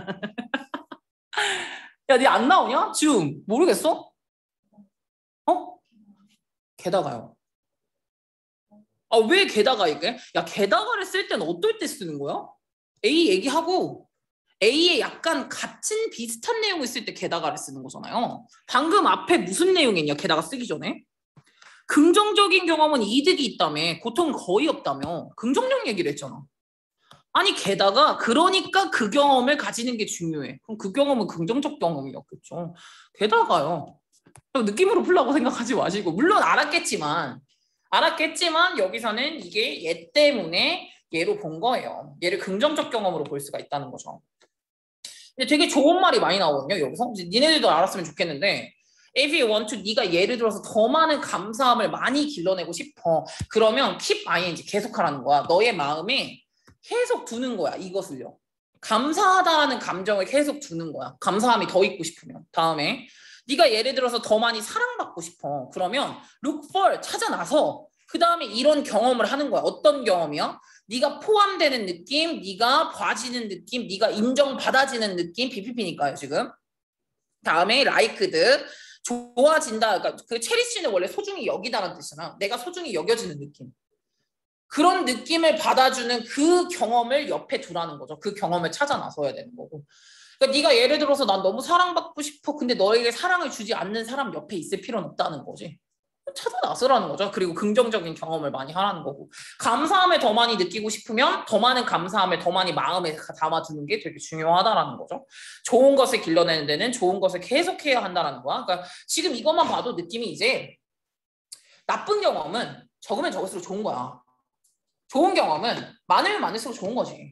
야, 니 안 나오냐? 지금 모르겠어? 어? 게다가요. 아, 왜 게다가 이게? 야, 게다가를 쓸 때는 어떨 때 쓰는 거야? A 얘기하고 A에 약간 같은 비슷한 내용을 쓸 때 게다가를 쓰는 거잖아요. 방금 앞에 무슨 내용이냐? 게다가 쓰기 전에. 긍정적인 경험은 이득이 있다며, 고통은 거의 없다며 긍정적 얘기를 했잖아. 아니 게다가 그러니까 그 경험을 가지는 게 중요해. 그럼 그 경험은 긍정적 경험이었겠죠. 게다가요. 느낌으로 풀라고 생각하지 마시고 물론 알았겠지만 알았겠지만 여기서는 이게 얘 때문에 얘로 본 거예요. 얘를 긍정적 경험으로 볼 수가 있다는 거죠. 근데 되게 좋은 말이 많이 나오거든요. 여기서 니네들도 알았으면 좋겠는데 if you want to, 네가 예를 들어서 더 많은 감사함을 많이 길러내고 싶어. 그러면 keep ing 계속하라는 거야. 너의 마음에 계속 두는 거야. 이것을요. 감사하다는 감정을 계속 두는 거야. 감사함이 더 있고 싶으면. 다음에 네가 예를 들어서 더 많이 사랑받고 싶어. 그러면 look for, 찾아 나서 그 다음에 이런 경험을 하는 거야. 어떤 경험이야? 네가 포함되는 느낌, 네가 봐지는 느낌, 네가 인정받아지는 느낌. 비피피니까요 지금. 다음에 liked, 좋아진다. 그러니까 그 체리시는 원래 소중히 여기다라는 뜻이잖아. 내가 소중히 여겨지는 느낌. 그런 느낌을 받아주는 그 경험을 옆에 두라는 거죠. 그 경험을 찾아 나서야 되는 거고. 그러니까 네가 예를 들어서 난 너무 사랑받고 싶어. 근데 너에게 사랑을 주지 않는 사람 옆에 있을 필요는 없다는 거지. 찾아 나서라는 거죠. 그리고 긍정적인 경험을 많이 하라는 거고. 감사함을 더 많이 느끼고 싶으면 더 많은 감사함을 더 많이 마음에 담아두는 게 되게 중요하다라는 거죠. 좋은 것을 길러내는 데는 좋은 것을 계속해야 한다는 거야. 그러니까 지금 이것만 봐도 느낌이 이제 나쁜 경험은 적으면 적을수록 좋은 거야. 좋은 경험은 많으면 많을수록 좋은 거지.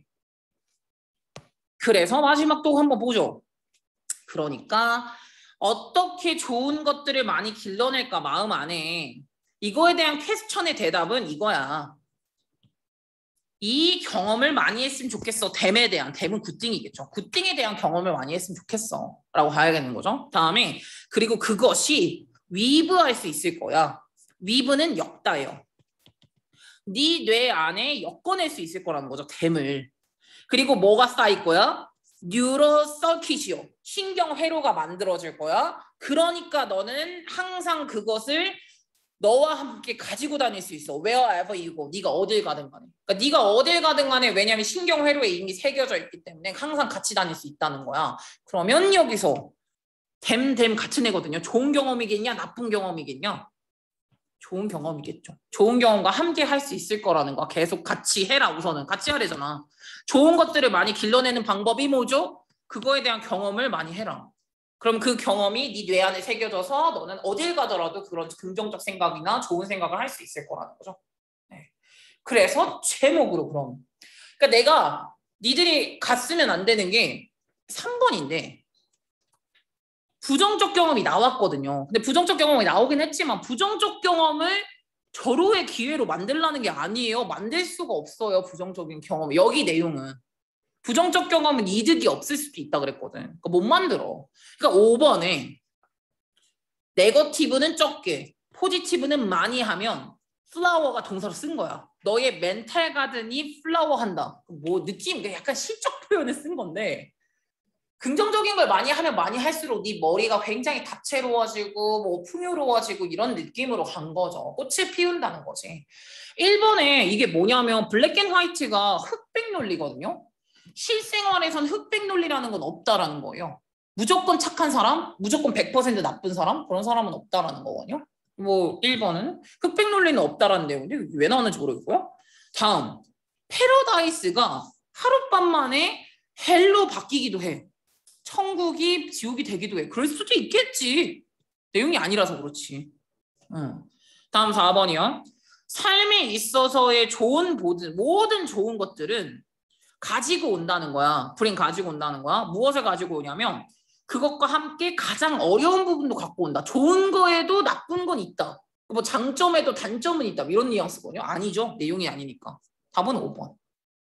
그래서 마지막 또 한번 보죠. 그러니까 어떻게 좋은 것들을 많이 길러낼까 마음 안에. 이거에 대한 퀘스천의 대답은 이거야. 이 경험을 많이 했으면 좋겠어. 댐에 대한, 댐은 굿띵이겠죠. 굿띵에 대한 경험을 많이 했으면 좋겠어 라고 봐야겠는 거죠. 다음에 그리고 그것이 위브할 수 있을 거야. 위브는 엮다예요. 네 뇌 안에 엮어낼 수 있을 거라는 거죠. 댐을. 그리고 뭐가 쌓일 거야? 뉴로 서킷이요. 신경 회로가 만들어질 거야. 그러니까 너는 항상 그것을 너와 함께 가지고 다닐 수 있어. wherever you go. 네가 어딜 가든 간에. 그러니까 네가 어딜 가든 간에 왜냐하면 신경 회로에 이미 새겨져 있기 때문에 항상 같이 다닐 수 있다는 거야. 그러면 여기서 댐댐 같은 애거든요. 좋은 경험이겠냐 나쁜 경험이겠냐? 좋은 경험이겠죠. 좋은 경험과 함께 할 수 있을 거라는 거야. 계속 같이 해라 우선은. 같이 하래잖아. 좋은 것들을 많이 길러내는 방법이 뭐죠? 그거에 대한 경험을 많이 해라. 그럼 그 경험이 네 뇌 안에 새겨져서 너는 어딜 가더라도 그런 긍정적 생각이나 좋은 생각을 할 수 있을 거라는 거죠. 네. 그래서 제목으로 그럼. 그러니까 내가 니들이 갔으면 안 되는 게 삼 번인데 부정적 경험이 나왔거든요. 근데 부정적 경험이 나오긴 했지만 부정적 경험을 절호의 기회로 만들라는 게 아니에요. 만들 수가 없어요. 부정적인 경험. 여기 내용은. 부정적 경험은 이득이 없을 수도 있다 그랬거든. 그러니까 못 만들어. 그러니까 오 번에 네거티브는 적게, 포지티브는 많이 하면 플라워가 동사로 쓴 거야. 너의 멘탈 가든이 플라워한다. 뭐 느낌, 약간 시적 표현을 쓴 건데 긍정적인 걸 많이 하면 많이 할수록 네 머리가 굉장히 다채로워지고 뭐 풍요로워지고 이런 느낌으로 간 거죠. 꽃을 피운다는 거지. 일 번에 이게 뭐냐면 블랙 앤 화이트가 흑백 논리거든요. 실생활에선 흑백 논리라는 건 없다라는 거예요. 무조건 착한 사람, 무조건 백 퍼센트 나쁜 사람, 그런 사람은 없다라는 거거든요. 뭐 일 번은 흑백 논리는 없다라는 내용인데 왜 나오는지 모르겠고요. 다음, 패러다이스가 하룻밤 만에 헬로 바뀌기도 해. 천국이 지옥이 되기도 해. 그럴 수도 있겠지. 내용이 아니라서 그렇지. 응. 다음 사 번이요. 삶에 있어서의 좋은 모든, 모든 좋은 것들은 가지고 온다는 거야. 불행 가지고 온다는 거야. 무엇을 가지고 오냐면 그것과 함께 가장 어려운 부분도 갖고 온다. 좋은 거에도 나쁜 건 있다. 뭐 장점에도 단점은 있다. 이런 뉘앙스거든요. 아니죠. 내용이 아니니까. 답은 오 번.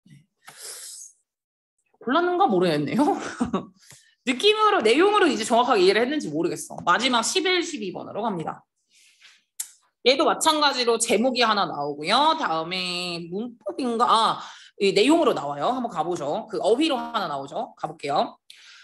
골랐는가 모르겠네요. 느낌으로, 내용으로 이제 정확하게 이해를 했는지 모르겠어. 마지막 십일, 십이 번으로 갑니다. 얘도 마찬가지로 제목이 하나 나오고요. 다음에 문법인가? 아, 이 내용으로 나와요. 한번 가보죠. 그 어휘로 하나 나오죠. 가볼게요.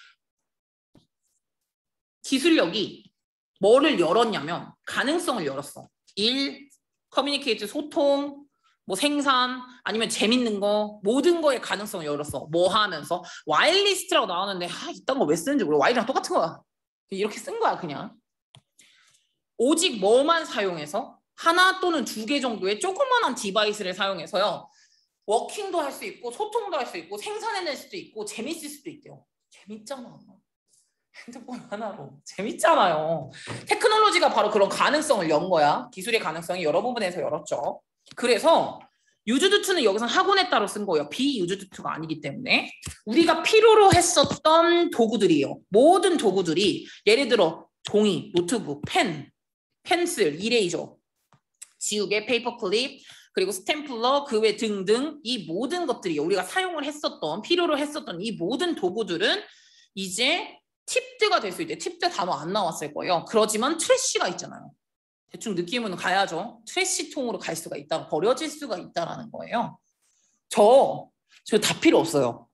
기술력이 뭐를 열었냐면 가능성을 열었어. 일, 커뮤니케이트, 소통, 뭐 생산, 아니면 재밌는 거, 모든 거에 가능성을 열었어. 뭐 하면서 와일리스트라고 나오는데 아, 이딴 거 왜 쓰는지 몰라. 와일이랑 똑같은 거야. 이렇게 쓴 거야 그냥. 오직 뭐만 사용해서 하나 또는 두 개 정도의 조그만한 디바이스를 사용해서요. 워킹도 할 수 있고 소통도 할 수 있고 생산해낼 수도 있고 재밌을 수도 있대요. 재밌잖아. 핸드폰 하나로. 재밌잖아요. 테크놀로지가 바로 그런 가능성을 연 거야. 기술의 가능성이 여러 부분에서 열었죠. 그래서 유즈드투는 여기서 학원에 따로 쓴 거예요. 비유즈드투가 아니기 때문에. 우리가 필요로 했었던 도구들이에요. 모든 도구들이 예를 들어 종이, 노트북, 펜, 펜슬, 이레이저, 지우개, 페이퍼 클립, 그리고 스탬플러, 그 외 등등 이 모든 것들이 우리가 사용을 했었던, 필요로 했었던 이 모든 도구들은 이제 팁드가 될 수 있대. 팁드 단어 안 나왔을 거예요. 그러지만 트래쉬가 있잖아요. 대충 느낌은 가야죠. 트래쉬통으로 갈 수가 있다. 버려질 수가 있다라는 거예요. 저, 저 다 필요 없어요.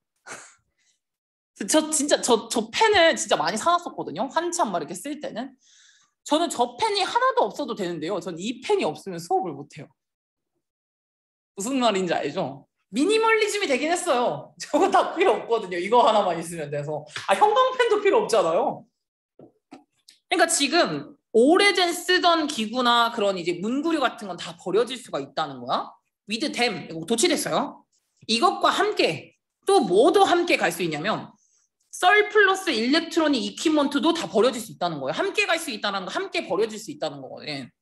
저 진짜 저, 저 펜을 진짜 많이 사놨었거든요. 한참 막 이렇게 쓸 때는. 저는 저 펜이 하나도 없어도 되는데요. 전 이 펜이 없으면 수업을 못해요. 무슨 말인지 알죠? 미니멀리즘이 되긴 했어요. 저거 다 필요 없거든요. 이거 하나만 있으면 돼서. 아, 형광펜도 필요 없잖아요. 그러니까 지금 오래전 쓰던 기구나 그런 이제 문구류 같은 건 다 버려질 수가 있다는 거야. with them, 이거 도치됐어요. 이것과 함께 또 뭐도 함께 갈 수 있냐면 썰플러스 일렉트로닉 이퀴먼트도 다 버려질 수 있다는 거예요. 함께 갈 수 있다는 거, 함께 버려질 수 있다는 거거든.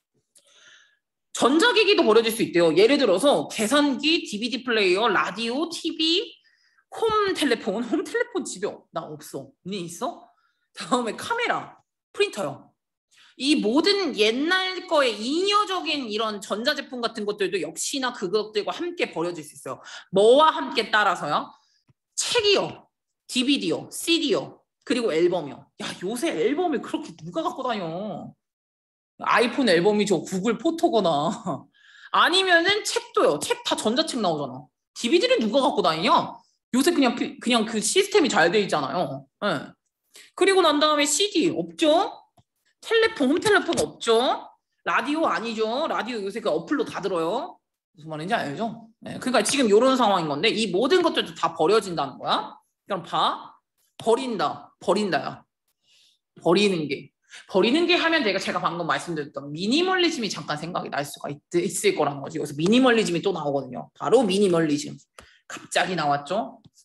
전자기기도 버려질 수 있대요. 예를 들어서 계산기, 디비디 플레이어, 라디오, 티비, 홈 텔레폰. 홈 텔레폰 집에 나 없어. 니 있어? 다음에 카메라, 프린터요. 이 모든 옛날 거의 인여적인 이런 전자제품 같은 것들도 역시나 그것들과 함께 버려질 수 있어요. 뭐와 함께 따라서요? 책이요, 디비디요, 씨디요, 그리고 앨범이요. 야, 요새 앨범을 그렇게 누가 갖고 다녀? 아이폰 앨범이죠. 구글 포토거나. 아니면은 책도요. 책 다 전자책 나오잖아. 디비디를 누가 갖고 다니냐? 요새 그냥 그냥 그 시스템이 잘 돼 있잖아요. 네. 그리고 난 다음에 씨디 없죠? 텔레폰, 홈텔레폰 없죠? 라디오 아니죠? 라디오 요새 그 어플로 다 들어요. 무슨 말인지 알죠? 네. 그러니까 지금 이런 상황인 건데 이 모든 것들도 다 버려진다는 거야. 그럼 봐. 버린다. 버린다야. 버리는 게. 버리는 게 하면 내가 제가 방금 말씀드렸던 미니멀리즘이 잠깐 생각이 날 수가 있, 있을 거란 거지. 여기서 미니멀리즘이 또 나오거든요. 바로 미니멀리즘. 갑자기 나왔죠?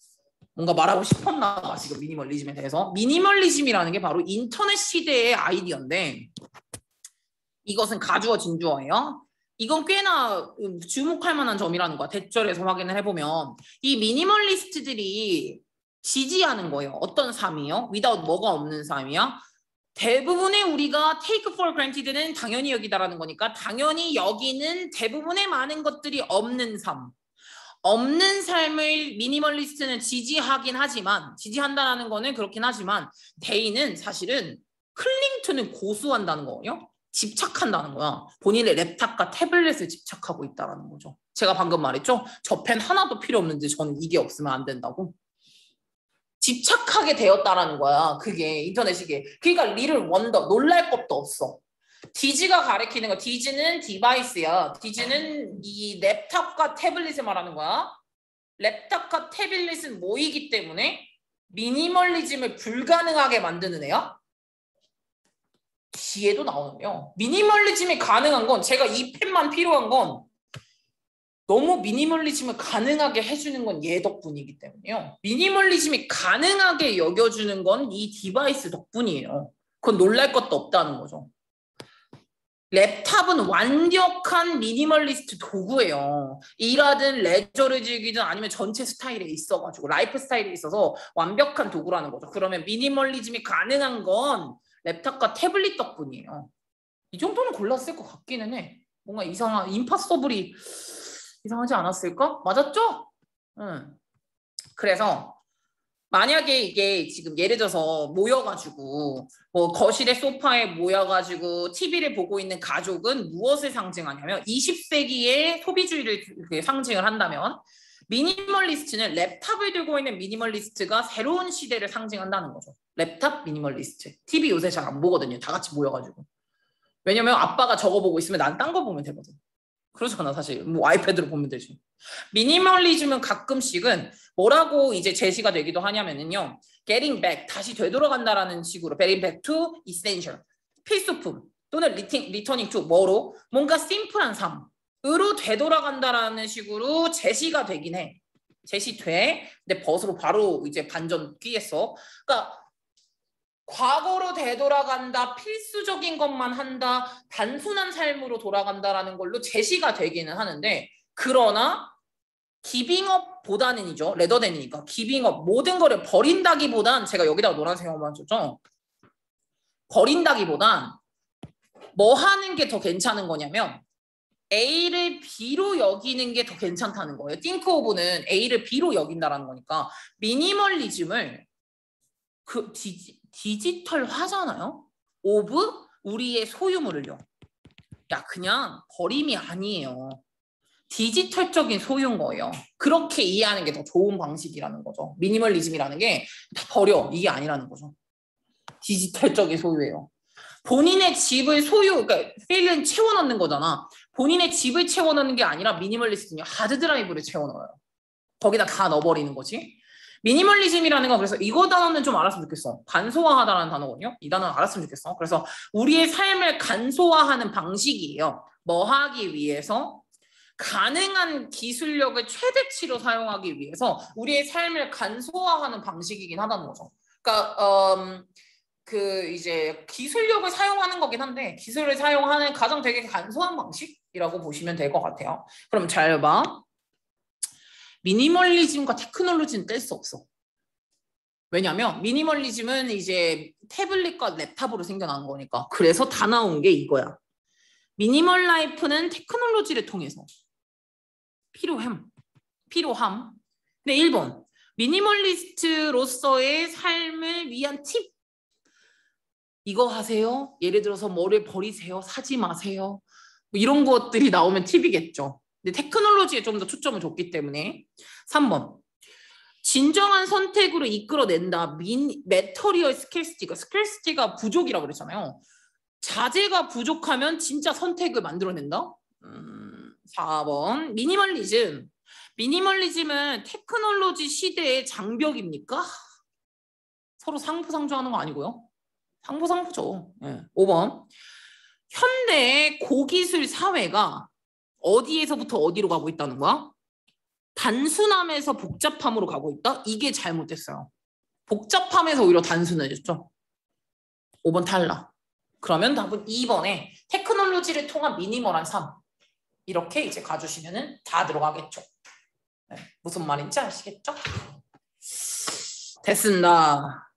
뭔가 말하고 싶었나 봐 지금 미니멀리즘에 대해서. 미니멀리즘이라는 게 바로 인터넷 시대의 아이디어인데 이것은 가주어 진주어예요. 이건 꽤나 주목할 만한 점이라는 거야. 대절에서 확인을 해보면 이 미니멀리스트들이 지지하는 거예요. 어떤 삶이요? without 뭐가 없는 삶이야? 대부분의 우리가 take for granted는 당연히 여기다라는 거니까 당연히 여기는 대부분의 많은 것들이 없는 삶. 없는 삶을 미니멀리스트는 지지하긴 하지만 지지한다는 거는 그렇긴 하지만 데이는 사실은 클링투는 고수한다는 거예요. 집착한다는 거야. 본인의 랩탑과 태블릿을 집착하고 있다는 거죠. 제가 방금 말했죠. 저 펜 하나도 필요 없는데 저는 이게 없으면 안 된다고. 집착하게 되었다라는 거야. 그게 인터넷이게. 그러니까 리를 원더 놀랄 것도 없어. 디지가 가리키는 거. 디지는 디바이스야. 디지는 이 랩탑과 태블릿을 말하는 거야. 랩탑과 태블릿은 모이기 때문에 미니멀리즘을 불가능하게 만드는 애야. 뒤에도 나오는데요. 미니멀리즘이 가능한 건 제가 이 펜만 필요한 건 너무 미니멀리즘을 가능하게 해주는 건 얘 덕분이기 때문에요. 미니멀리즘이 가능하게 여겨주는 건 이 디바이스 덕분이에요. 그건 놀랄 것도 없다는 거죠. 랩탑은 완벽한 미니멀리스트 도구예요. 일하든 레저를 즐기든 아니면 전체 스타일에 있어가지고 라이프 스타일에 있어서 완벽한 도구라는 거죠. 그러면 미니멀리즘이 가능한 건 랩탑과 태블릿 덕분이에요. 이 정도는 골랐을 것 같기는 해. 뭔가 이상한 임파서블이 이상하지 않았을까? 맞았죠? 응. 그래서 만약에 이게 지금 예를 들어서 모여가지고 뭐 거실의 소파에 모여가지고 티비를 보고 있는 가족은 무엇을 상징하냐면 이십 세기의 소비주의를 상징을 한다면 미니멀리스트는 랩탑을 들고 있는 미니멀리스트가 새로운 시대를 상징한다는 거죠. 랩탑 미니멀리스트. 티비 요새 잘 안 보거든요. 다 같이 모여가지고. 왜냐면 아빠가 저거 보고 있으면 난 딴 거 보면 되거든. 그렇잖아 사실. 뭐 아이패드로 보면 되지. 미니멀리즘은 가끔씩은 뭐라고 이제 제시가 되기도 하냐면요. getting back, 다시 되돌아간다라는 식으로 getting back to essential, 필수품 또는 returning to 뭐로? 뭔가 심플한 삶으로 되돌아간다라는 식으로 제시가 되긴 해. 제시돼. 근데 벗으로 바로 이제 반전 끼겠어. 그러니까 과거로 되돌아간다, 필수적인 것만 한다, 단순한 삶으로 돌아간다라는 걸로 제시가 되기는 하는데 그러나 기빙업보다는이죠. 레더댄이니까 기빙업 모든 거를 버린다기보단 제가 여기다가 노란색 한번 줬죠. 버린다기보단 뭐 하는 게 더 괜찮은 거냐면 A를 B로 여기는 게 더 괜찮다는 거예요. think of는 A를 B로 여긴다라는 거니까 미니멀리즘을 그 디지, 디지털화잖아요. 오브 우리의 소유물을요. 야 그냥 버림이 아니에요. 디지털적인 소유인 거예요. 그렇게 이해하는 게 더 좋은 방식이라는 거죠. 미니멀리즘이라는 게 다 버려 이게 아니라는 거죠. 디지털적인 소유예요. 본인의 집을 소유, 그러니까 필은 채워넣는 거잖아. 본인의 집을 채워넣는 게 아니라 미니멀리스트는요. 하드드라이브를 채워넣어요. 거기다 다 넣어버리는 거지. 미니멀리즘이라는 건 그래서 이거 단어는 좀 알았으면 좋겠어. 간소화하다라는 단어거든요. 이 단어는 알았으면 좋겠어. 그래서 우리의 삶을 간소화하는 방식이에요. 뭐 하기 위해서? 가능한 기술력을 최대치로 사용하기 위해서 우리의 삶을 간소화하는 방식이긴 하다는 거죠. 그러니까 음, 그 이제 기술력을 사용하는 거긴 한데 기술을 사용하는 가장 되게 간소한 방식이라고 보시면 될 것 같아요. 그럼 잘 봐. 미니멀리즘과 테크놀로지는 뗄 수 없어. 왜냐면 미니멀리즘은 이제 태블릿과 랩탑으로 생겨난 거니까. 그래서 다 나온 게 이거야. 미니멀 라이프는 테크놀로지를 통해서 필요함. 필요함. 근데 일 번. 미니멀리스트로서의 삶을 위한 팁. 이거 하세요. 예를 들어서 뭐를 버리세요. 사지 마세요. 뭐 이런 것들이 나오면 팁이겠죠. 근데 테크놀로지에 좀 더 초점을 줬기 때문에. 삼 번. 진정한 선택으로 이끌어낸다. 민, 메터리얼 스케스티가 스케스티가 부족이라고 그랬잖아요. 자재가 부족하면 진짜 선택을 만들어낸다. 음, 사 번. 미니멀리즘. 미니멀리즘은 테크놀로지 시대의 장벽입니까? 서로 상부상조하는 거 아니고요. 상부상조죠. 네. 오 번. 현대의 고기술 사회가 어디에서부터 어디로 가고 있다는 거야? 단순함에서 복잡함으로 가고 있다? 이게 잘못됐어요. 복잡함에서 오히려 단순해졌죠. 오 번 탈락. 그러면 답은 이 번에 테크놀로지를 통한 미니멀한 삶. 이렇게 이제 가주시면은 다 들어가겠죠. 네, 무슨 말인지 아시겠죠? 됐습니다.